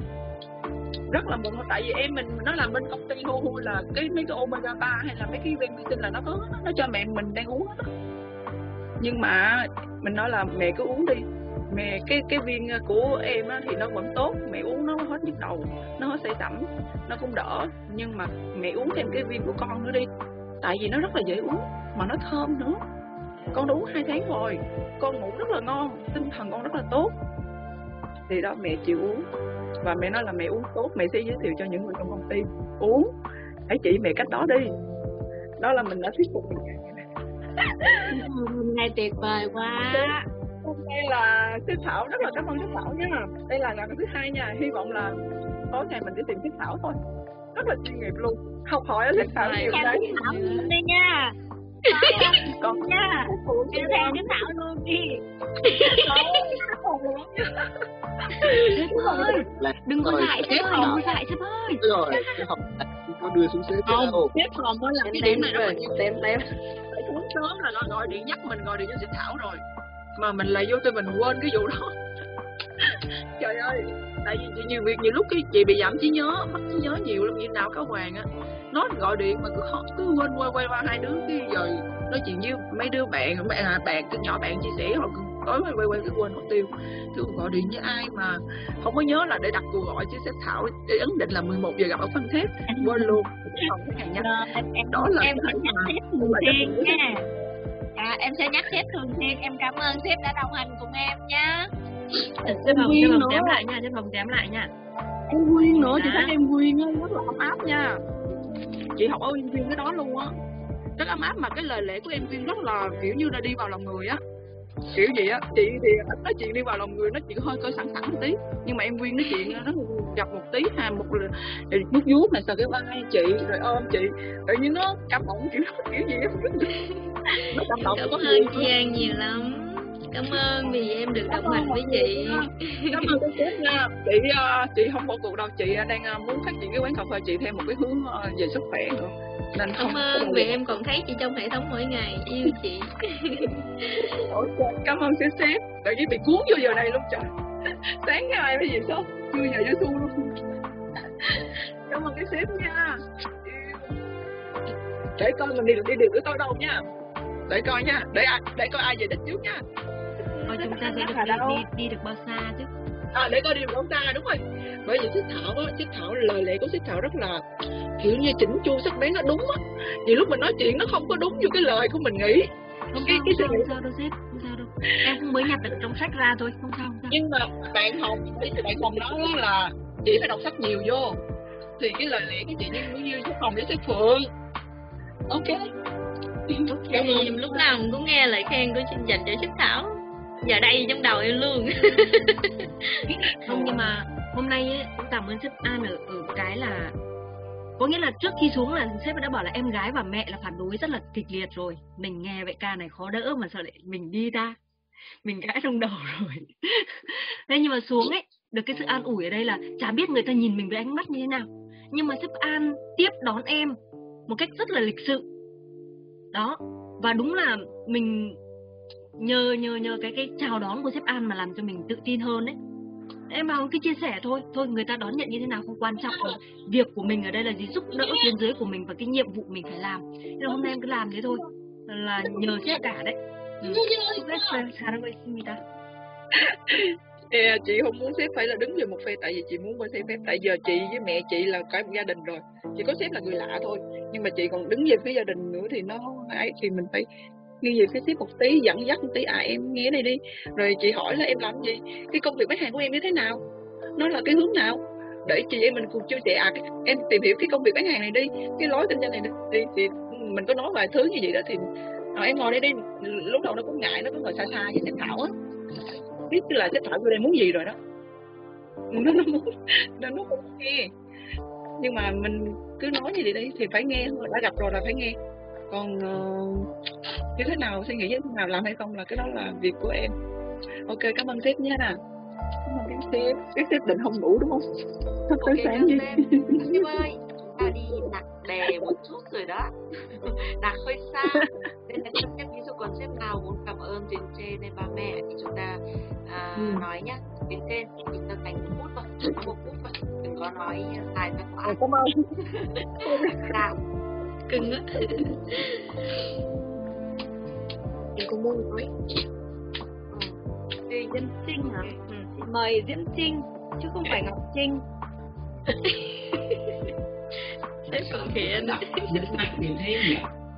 rất là mừng. Tại vì em mình nó làm bên công ty hu hu là cái mấy cái omega ba hay là mấy cái viên vi sinh là nó có, nó cho mẹ mình đang uống đó. Nhưng mà mình nói là mẹ cứ uống đi, mẹ cái cái viên của em á, thì nó vẫn tốt, mẹ uống nó hết nhức đầu, nó hết say sẩm, nó cũng đỡ. Nhưng mà mẹ uống thêm cái viên của con nữa đi, tại vì nó rất là dễ uống mà nó thơm nữa. Con đã uống hai tháng rồi, con ngủ rất là ngon, tinh thần con rất là tốt. Thì đó mẹ chịu uống, và mẹ nói là mẹ uống tốt, mẹ sẽ giới thiệu cho những người trong công ty uống, hãy chỉ mẹ cách đó đi. Đó là mình đã thuyết phục mình. Hôm nay tuyệt vời quá. Hôm nay là sếp Thảo, rất là cảm ơn sếp Thảo nha. Đây là lần thứ hai nha, hy vọng là tối ngày mình sẽ tìm sếp Thảo thôi. Rất là chuyên nghiệp luôn, học hỏi ở sếp Thảo nhiều đấy. Thảo đây nha. Còn nha, em theo sếp Thảo luôn đi. Sếp ơi, đừng có lại sếp ơi, đừng có lại sếp ơi. Rồi, cái học có đưa xuống sếp không? Sếp phòng mới là cái điểm này rồi, tem tem. sáng sớm là gọi, gọi điện nhắc mình gọi điện cho chị Thảo rồi, mà mình lại vô tư mình quên cái vụ đó. Trời ơi, tại vì chị nhiều việc, nhiều lúc cái chị bị giảm trí nhớ, mất trí nhớ nhiều lắm, như nào cáo hoàng á, nó gọi điện mà cứ khó, cứ quên quay quay qua hai đứa cái giờ nói chuyện với mấy đứa bạn, bạn à, bạn cái nhỏ bạn chia sẻ họ tối quay quay quay cái quên mất tiêu. Chứ gọi điện với ai mà không có nhớ là để đặt cuộc gọi chứ sếp Thảo để ấn định là mười một giờ gặp ở Phan Thiết, quên luôn. Không cái này nhá. Đó là em sẽ nhắc sếp thường xuyên nha. À, em sẽ nhắc sếp thường xuyên. Em cảm ơn sếp đã đồng hành cùng em nha. Sếp Hồng, sếp Hồng chém lại nha, sếp Hồng chém lại nha. Em Quyên nữa, chị thấy em Quyên á rất là ấm áp nha. Chị học ở em Quyên cái đó luôn á, rất ấm áp, mà cái lời lẽ của em Quyên rất là kiểu như là đi vào lòng người á, kiểu gì á. Chị thì nói chuyện đi vào lòng người, nói chuyện hơi cơ sẵn sẵn một tí, nhưng mà em Quyên nói chuyện nó gặp một tí ha, một lúc vuốt này sờ cái vai chị rồi ôm chị, tự nhiên nó cảm động kiểu kiểu gì á. Nó cảm động. Cảm ơn chị An nhiều lắm. Cảm ơn vì em được đồng hành với chị. Cảm ơn cô sếp nha. Chị chị không bỏ cuộc đâu, chị đang muốn phát triển cái quán cà phê chị theo một cái hướng về sức khỏe nữa. Nên cảm ơn vì em còn thấy chị trong hệ thống mỗi ngày, yêu chị. Cảm ơn sếp sếp. Tự nhiên bị cuốn vô giờ này luôn trời. Sáng cái ai mới gì sớm, chưa giờ vô su luôn. Cảm ơn cái sếp nha. Để coi mình đi được đi được với tôi đâu nha. Để coi nha, để để coi ai về đích trước nha. Coi chúng ta sẽ được đi, đi, đi được bao xa chứ. À, để coi đi được bao xa, đúng rồi. Bởi vì sếp Thảo á, sếp Thảo lời lẽ của sếp Thảo rất là kiểu như chỉnh chu, sắc bén, nó đúng á. Vì lúc mình nói chuyện nó không có đúng như cái lời của mình nghĩ. Không cái, sao, cái không sao đâu sếp, không sao đâu. Em cũng mới nhặt được trong sách ra thôi, không sao, không sao. Nhưng mà bạn Hồng, bạn Hồng nói là chị phải đọc sách nhiều vô, thì cái lời lẽ của chị như như sếp Hồng với sếp Phượng. Ok. Cảm ơn. Lúc nào cũng nghe lời khen của chương trình cho sếp Thảo. Giờ đây trong đầu em luôn. Không, nhưng mà hôm nay ấy, cũng cảm ơn sếp An ở, ở cái là có nghĩa là trước khi xuống là sếp đã bảo là em gái và mẹ là phản đối rất là kịch liệt rồi. Mình nghe vậy ca này khó đỡ mà sao lại mình đi ta. Mình gãi trong đầu rồi. Thế nhưng mà xuống ấy, được cái sự an ủi ở đây là chả biết người ta nhìn mình với ánh mắt như thế nào. Nhưng mà sếp An tiếp đón em một cách rất là lịch sự. Đó, và đúng là mình nhờ nhờ nhờ cái cái chào đón của sếp An mà làm cho mình tự tin hơn đấy. Em bảo cứ chia sẻ thôi, thôi người ta đón nhận như thế nào không quan trọng, việc của mình ở đây là gì, giúp đỡ tuyến dưới của mình và cái nhiệm vụ mình phải làm. Nên là hôm nay em cứ làm thế thôi, là nhờ sếp cả đấy. Ừ. Chị không muốn sếp phải là đứng về một phe, tại vì chị muốn có sếp phép. Tại giờ chị với mẹ chị là cả một gia đình rồi, chỉ có sếp là người lạ thôi, nhưng mà chị còn đứng về phía gia đình nữa thì nó ấy, thì mình phải nghe về phía sếp một tí, dẫn dắt một tí. À em nghe đây đi, rồi chị hỏi là em làm gì, cái công việc bán hàng của em như thế nào, nó là cái hướng nào, để chị em mình cùng chia sẻ. À em tìm hiểu cái công việc bán hàng này đi, cái lối kinh doanh này đi, thì mình có nói vài thứ như vậy đó. Thì à, em ngồi đây đi. Lúc đầu nó cũng ngại, nó cứ ngồi xa xa với sếp Thảo á, biết là sếp Thảo vô đây muốn gì rồi đó, nó nó muốn nên nó không nghe. Nhưng mà mình cứ nói như vậy đi thì phải nghe, đã gặp rồi là phải nghe. Còn uh, như thế nào, suy nghĩ như thế nào, làm hay không là cái đó là việc của em. Ok, cảm ơn sếp nha. Cảm ơn các sếp. Các sếp định không ngủ đúng không? Sắp tới okay, sáng gì? Sếp ơi, ta đi đặt bè một chút rồi đó. Đặt hơi xa. Nên là các sếp, ví dụ còn sếp nào muốn cảm ơn tuyến trên hay ba mẹ thì chúng ta à, ừ. nói nhá. Tuyến trên thì chúng ta dành một phút thôi, một phút thôi. Đừng có nói dài ra quá. Cảm ơn. Nào. Cưng á. Em cũng muốn nói. Thì Diễn Trinh hả? Ừ. Chị mời Diễn Trinh chứ không phải Ngọc Trinh. Sếp còn hiện. Nhấn mạnh như thế nhỉ?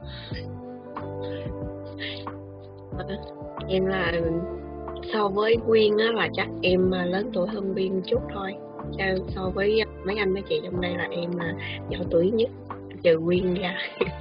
Em là so với Quyên á là chắc em lớn tuổi hơn Quyên chút thôi. So với mấy anh mấy chị trong đây là em là nhỏ tuổi nhất trừ Quyên ra.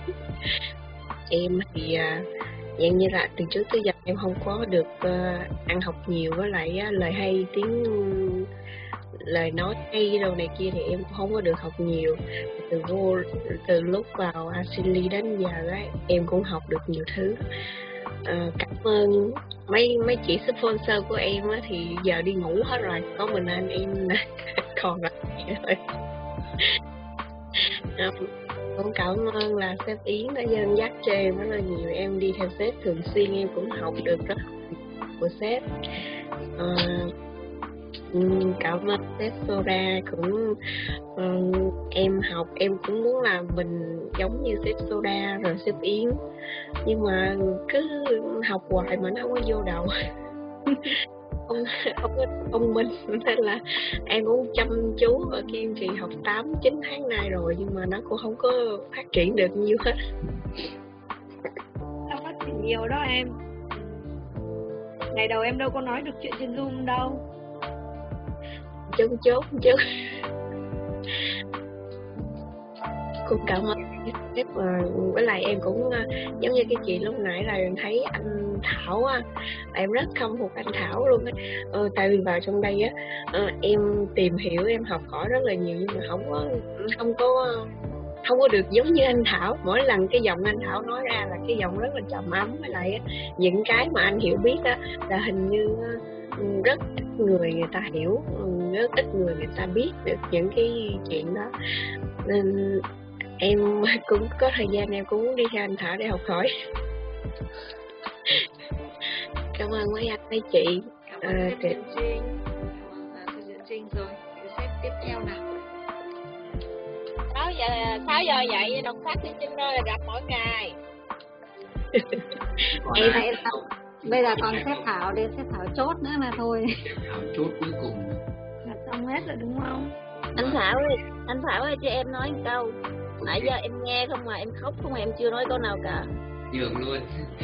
Em thì dạng như là từ trước tới giờ em không có được uh, ăn học nhiều, với lại uh, lời hay tiếng lời nói hay đâu này kia thì em cũng không có được học nhiều. Từ vô từ lúc vào Asili đến giờ ấy, em cũng học được nhiều thứ. Uh, cảm ơn mấy mấy chị sponsor của em á, thì giờ đi ngủ hết rồi, có mình anh em còn lại thôi. À, cũng cảm ơn là sếp Yến đã dẫn dắt cho em rất là nhiều. Em đi theo sếp thường xuyên, em cũng học được rất nhiều của sếp. À, cảm ơn sếp Soda cũng um, em học em cũng muốn làm mình giống như sếp Soda rồi sếp Yến, nhưng mà cứ học hoài mà nó không có vô đầu. Ông ông ông Minh nên là em cũng chăm chú ở kiên trì học tám chín tháng nay rồi, nhưng mà nó cũng không có phát triển được nhiều hết. Sao phát triển nhiều đó em? Ngày đầu em đâu có nói được chuyện trên Zoom đâu. Chốt chốt chứ. Cũng cảm ơn sếp, với lại em cũng giống như cái chị lúc nãy là thấy anh Thảo á, em rất khâm phục anh Thảo luôn á. Ờ, tại vì vào trong đây á, ờ, em tìm hiểu, em học hỏi rất là nhiều, nhưng mà không có không có không có được giống như anh Thảo. Mỗi lần cái giọng anh Thảo nói ra là cái giọng rất là trầm ấm, với lại á, những cái mà anh hiểu biết á là hình như rất ít người người ta hiểu, rất ít người người ta biết được những cái chuyện đó, nên em cũng có thời gian em cũng muốn đi theo anh Thảo để học hỏi. Cảm ơn mấy anh mấy chị. Cảm ơn à, sếp Diệu Trinh. Cảm ơn sếp Diệu Trinh rồi. Cái sếp tiếp theo nào. sáu giờ sáu giờ dậy đọc sách trên trên nơi là gặp mỗi ngày. Em này bây giờ còn xếp Thảo đi, xếp Thảo chốt nữa mà thôi. Thảo chốt cuối cùng là xong hết rồi đúng không? Anh Thảo ơi, anh Thảo ơi cho em nói một câu. Nãy giờ em nghe không mà em khóc không mà em chưa nói câu nào cả. nhường luôn.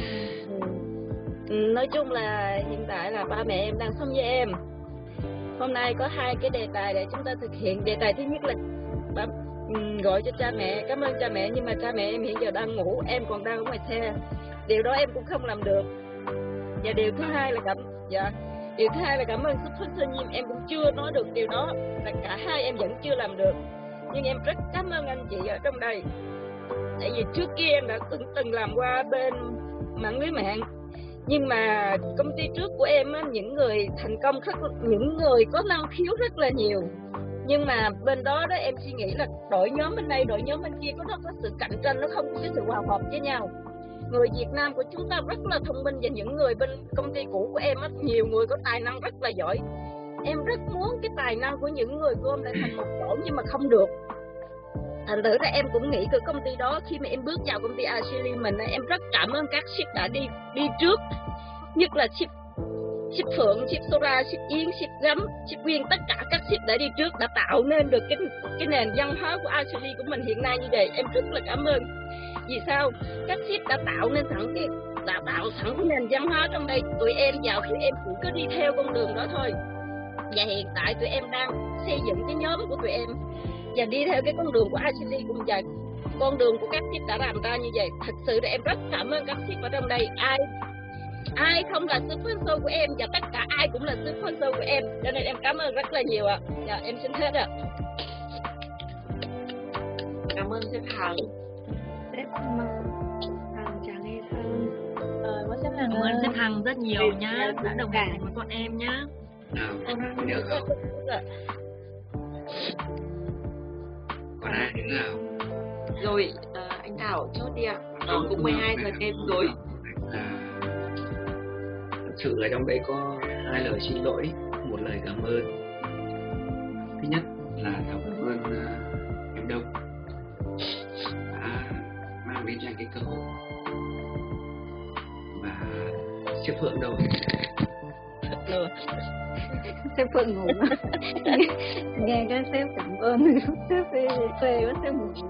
Ừ, nói chung là hiện tại là ba mẹ em đang sống với em. Hôm nay có hai cái đề tài để chúng ta thực hiện. Đề tài thứ nhất là ba, um, gọi cho cha mẹ, cảm ơn cha mẹ, nhưng mà cha mẹ em hiện giờ đang ngủ, em còn đang ở ngoài xe. Điều đó em cũng không làm được. Và điều thứ hai là cảm dạ điều thứ hai là cảm ơn sức khỏe sinh nhiên, em cũng chưa nói được điều đó, là cả hai em vẫn chưa làm được. Nhưng em rất cảm ơn anh chị ở trong đây, tại vì trước kia em đã từng từng làm qua bên mạng lưới mạng, nhưng mà công ty trước của em á, những người thành công rất, những người có năng khiếu rất là nhiều, nhưng mà bên đó đó em suy nghĩ là đội nhóm bên đây đội nhóm bên kia có nó có sự cạnh tranh, nó không có sự hòa hợp với nhau. Người Việt Nam của chúng ta rất là thông minh, và những người bên công ty cũ của em á, nhiều người có tài năng rất là giỏi. Em rất muốn cái tài năng của những người gom lại thành một chỗ, nhưng mà không được. Thành thử ra em cũng nghĩ cái công ty đó, khi mà em bước vào công ty Ashley mình, em rất cảm ơn các ship đã đi đi trước, nhất là ship ship Phượng, ship Sora, ship Yến, ship Gấm, ship Quyên, tất cả các ship đã đi trước, đã tạo nên được cái cái nền văn hóa của Ashley của mình hiện nay như vậy. Em rất là cảm ơn. Vì sao? Các ship đã tạo nên sẵn cái đã tạo sẵn cái nền văn hóa trong đây. Tụi em vào tụi em cũng cứ đi theo con đường đó thôi. Và hiện tại tụi em đang xây dựng cái nhóm của tụi em và đi theo cái con đường của Ashley cùng vậy. Con đường của các ship đã làm ra như vậy. Thật sự là em rất cảm ơn các ship ở trong đây. Ai ai không là sponsor của em, và tất cả ai cũng là sponsor của em, cho nên em cảm ơn rất là nhiều ạ. À. Dạ, em xin hết ạ. À. Cảm ơn sếp Hằng. Sếp Hằng chào nghe Sơn. Ờ, sếp Hằng cảm ơn sếp Hằng rất nhiều nhá, đã đồng hành với bọn em nhá. Nào, nhớ không? Còn ai nữa nào? Rồi, uh, anh Thảo chốt đi ạ. Ờ, cũng mười hai giờ đêm rồi. À, thật sự ở trong đây có hai lời xin lỗi, một lời cảm ơn. Thứ nhất là Thảo cảm ơn uh, em Đông đã mang đến cho anh cái cơ hội. Và sếp Phượng đâu? Sếp Phượng ngủ. Nghe cái sếp cảm ơn sếp phê phê quá, sếp ngủ.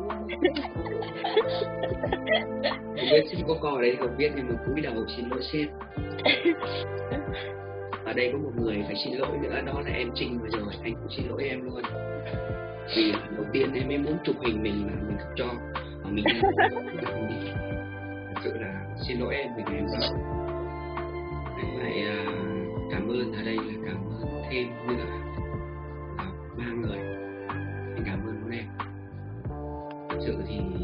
Không biết sếp có con ở đây không biết, nhưng mà cúi đầu xin lỗi sếp. Ở đây có một người phải xin lỗi nữa, đó là em Trinh vừa rồi. Anh cũng xin lỗi em luôn, vì đầu tiên em mới muốn chụp hình mình mà mình không cho, mà mình thật sự là xin lỗi em vì em sợ. Anh phải uh, cảm ơn ở đây là cảm ơn thêm nữa là ba người. Anh cảm ơn em. Thật sự thì